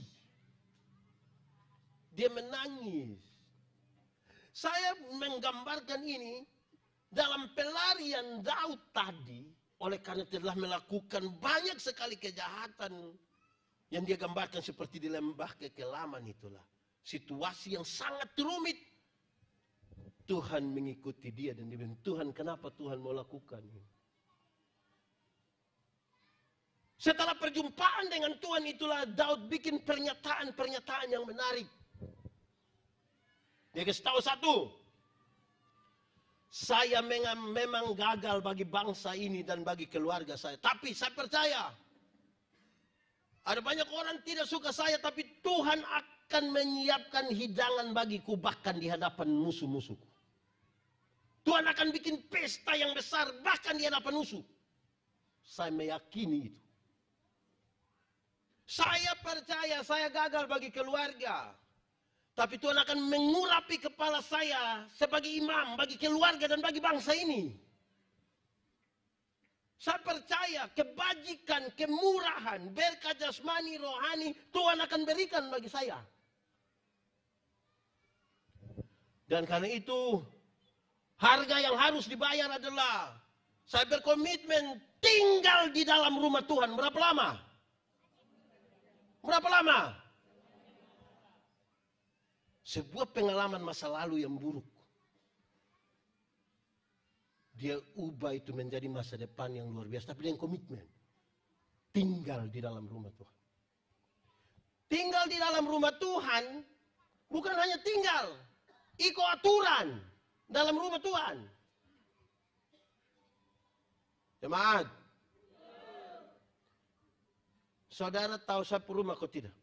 Dia menangis. Saya menggambarkan ini dalam pelarian Daud tadi. Oleh karena telah melakukan banyak sekali kejahatan. Yang dia gambarkan seperti di lembah kekelaman itulah. Situasi yang sangat rumit. Tuhan mengikuti dia dan dia bilang, Tuhan kenapa Tuhan mau lakukan ini? Setelah perjumpaan dengan Tuhan itulah Daud bikin pernyataan-pernyataan yang menarik. Dia kasih tahu satu. Saya memang gagal bagi bangsa ini dan bagi keluarga saya. Tapi saya percaya. Ada banyak orang tidak suka saya. Tapi Tuhan akan menyiapkan hidangan bagiku bahkan di hadapan musuh-musuhku. Tuhan akan bikin pesta yang besar bahkan di hadapan musuh. Saya meyakini itu. Saya percaya saya gagal bagi keluarga. Tapi Tuhan akan mengurapi kepala saya sebagai imam bagi keluarga dan bagi bangsa ini. Saya percaya kebajikan, kemurahan, berkat jasmani, rohani Tuhan akan berikan bagi saya. Dan karena itu harga yang harus dibayar adalah saya berkomitmen tinggal di dalam rumah Tuhan. Berapa lama? Berapa lama? Sebuah pengalaman masa lalu yang buruk. Dia ubah itu menjadi masa depan yang luar biasa. Tapi dengan komitmen. Tinggal di dalam rumah Tuhan. Tinggal di dalam rumah Tuhan. Bukan hanya tinggal. Ikut aturan. Dalam rumah Tuhan. Jemaat. Saudara tahu sapu rumah kok tidak?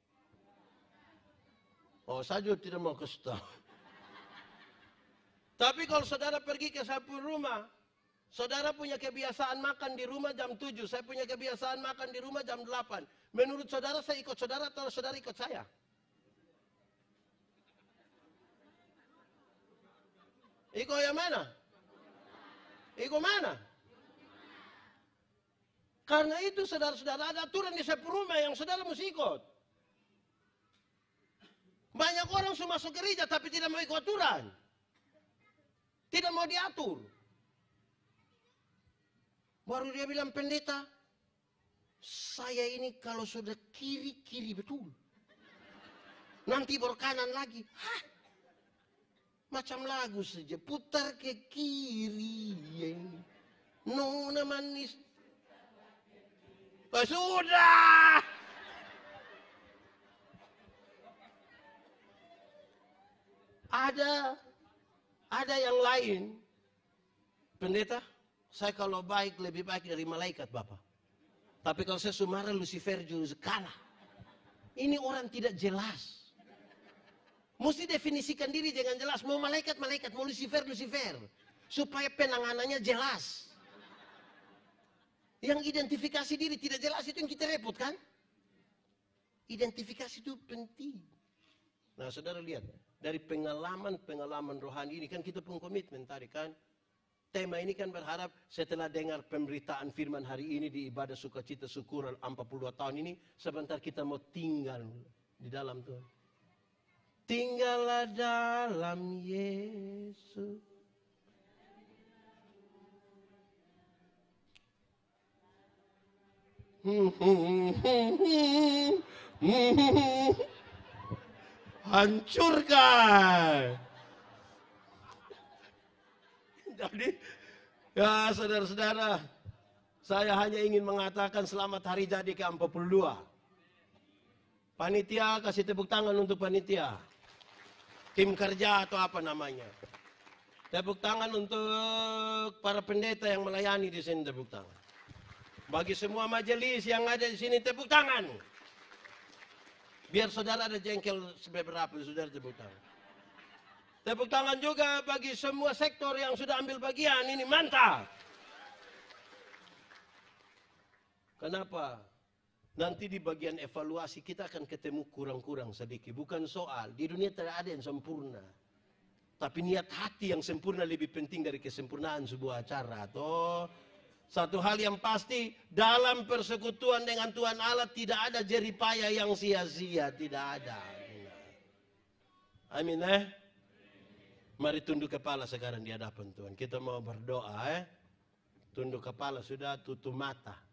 Oh, saya juga tidak mau kasih tahu. Tapi kalau saudara pergi ke sapu rumah, saudara punya kebiasaan makan di rumah jam tujuh, saya punya kebiasaan makan di rumah jam delapan. Menurut saudara saya ikut saudara atau saudara ikut saya? Ikut yang mana? Ikut mana? Karena itu saudara-saudara ada aturan di sapu rumah yang saudara mesti ikut. Banyak orang sudah masuk gereja tapi tidak mau ikut aturan. Tidak mau diatur. Baru dia bilang, pendeta, saya ini kalau sudah kiri-kiri betul. Nanti berkanan lagi. Hah? Macam lagu saja, putar ke kiri. Nona manis. Oh, sudah. Ada ada yang lain. Pendeta, saya kalau baik lebih baik dari malaikat Bapak. Tapi kalau saya sumara Lucifer juga kalah. Ini orang tidak jelas. Mesti definisikan diri dengan jelas. Mau malaikat, malaikat. Mau Lucifer, Lucifer. Supaya penanganannya jelas. Yang identifikasi diri tidak jelas itu yang kita repot kan? Identifikasi itu penting. Nah saudara lihat. Dari pengalaman-pengalaman rohani ini kan kita pun komitmen tadi kan. Tema ini kan berharap setelah dengar pemberitaan firman hari ini di ibadah sukacita syukuran empat puluh dua tahun ini. Sebentar kita mau tinggal di dalam Tuhan. Tinggallah dalam Yesus. Hancurkan. Jadi, ya saudara-saudara, saya hanya ingin mengatakan selamat hari jadi ke empat puluh dua. Panitia, kasih tepuk tangan untuk panitia. Tim kerja atau apa namanya. Tepuk tangan untuk para pendeta yang melayani di sini, tepuk tangan. Bagi semua majelis yang ada di sini, tepuk tangan. Biar saudara ada jengkel seberapa, saudara tepuk tangan. Tepuk tangan juga bagi semua sektor yang sudah ambil bagian, ini mantap. Kenapa? Nanti di bagian evaluasi kita akan ketemu kurang-kurang sedikit. Bukan soal, di dunia tidak ada yang sempurna. Tapi niat hati yang sempurna lebih penting dari kesempurnaan sebuah acara. Atau satu hal yang pasti, dalam persekutuan dengan Tuhan Allah tidak ada jeripaya yang sia-sia. Tidak ada. Amin eh. Mari tunduk kepala sekarang di hadapan Tuhan. Kita mau berdoa eh. Tunduk kepala sudah, tutup mata.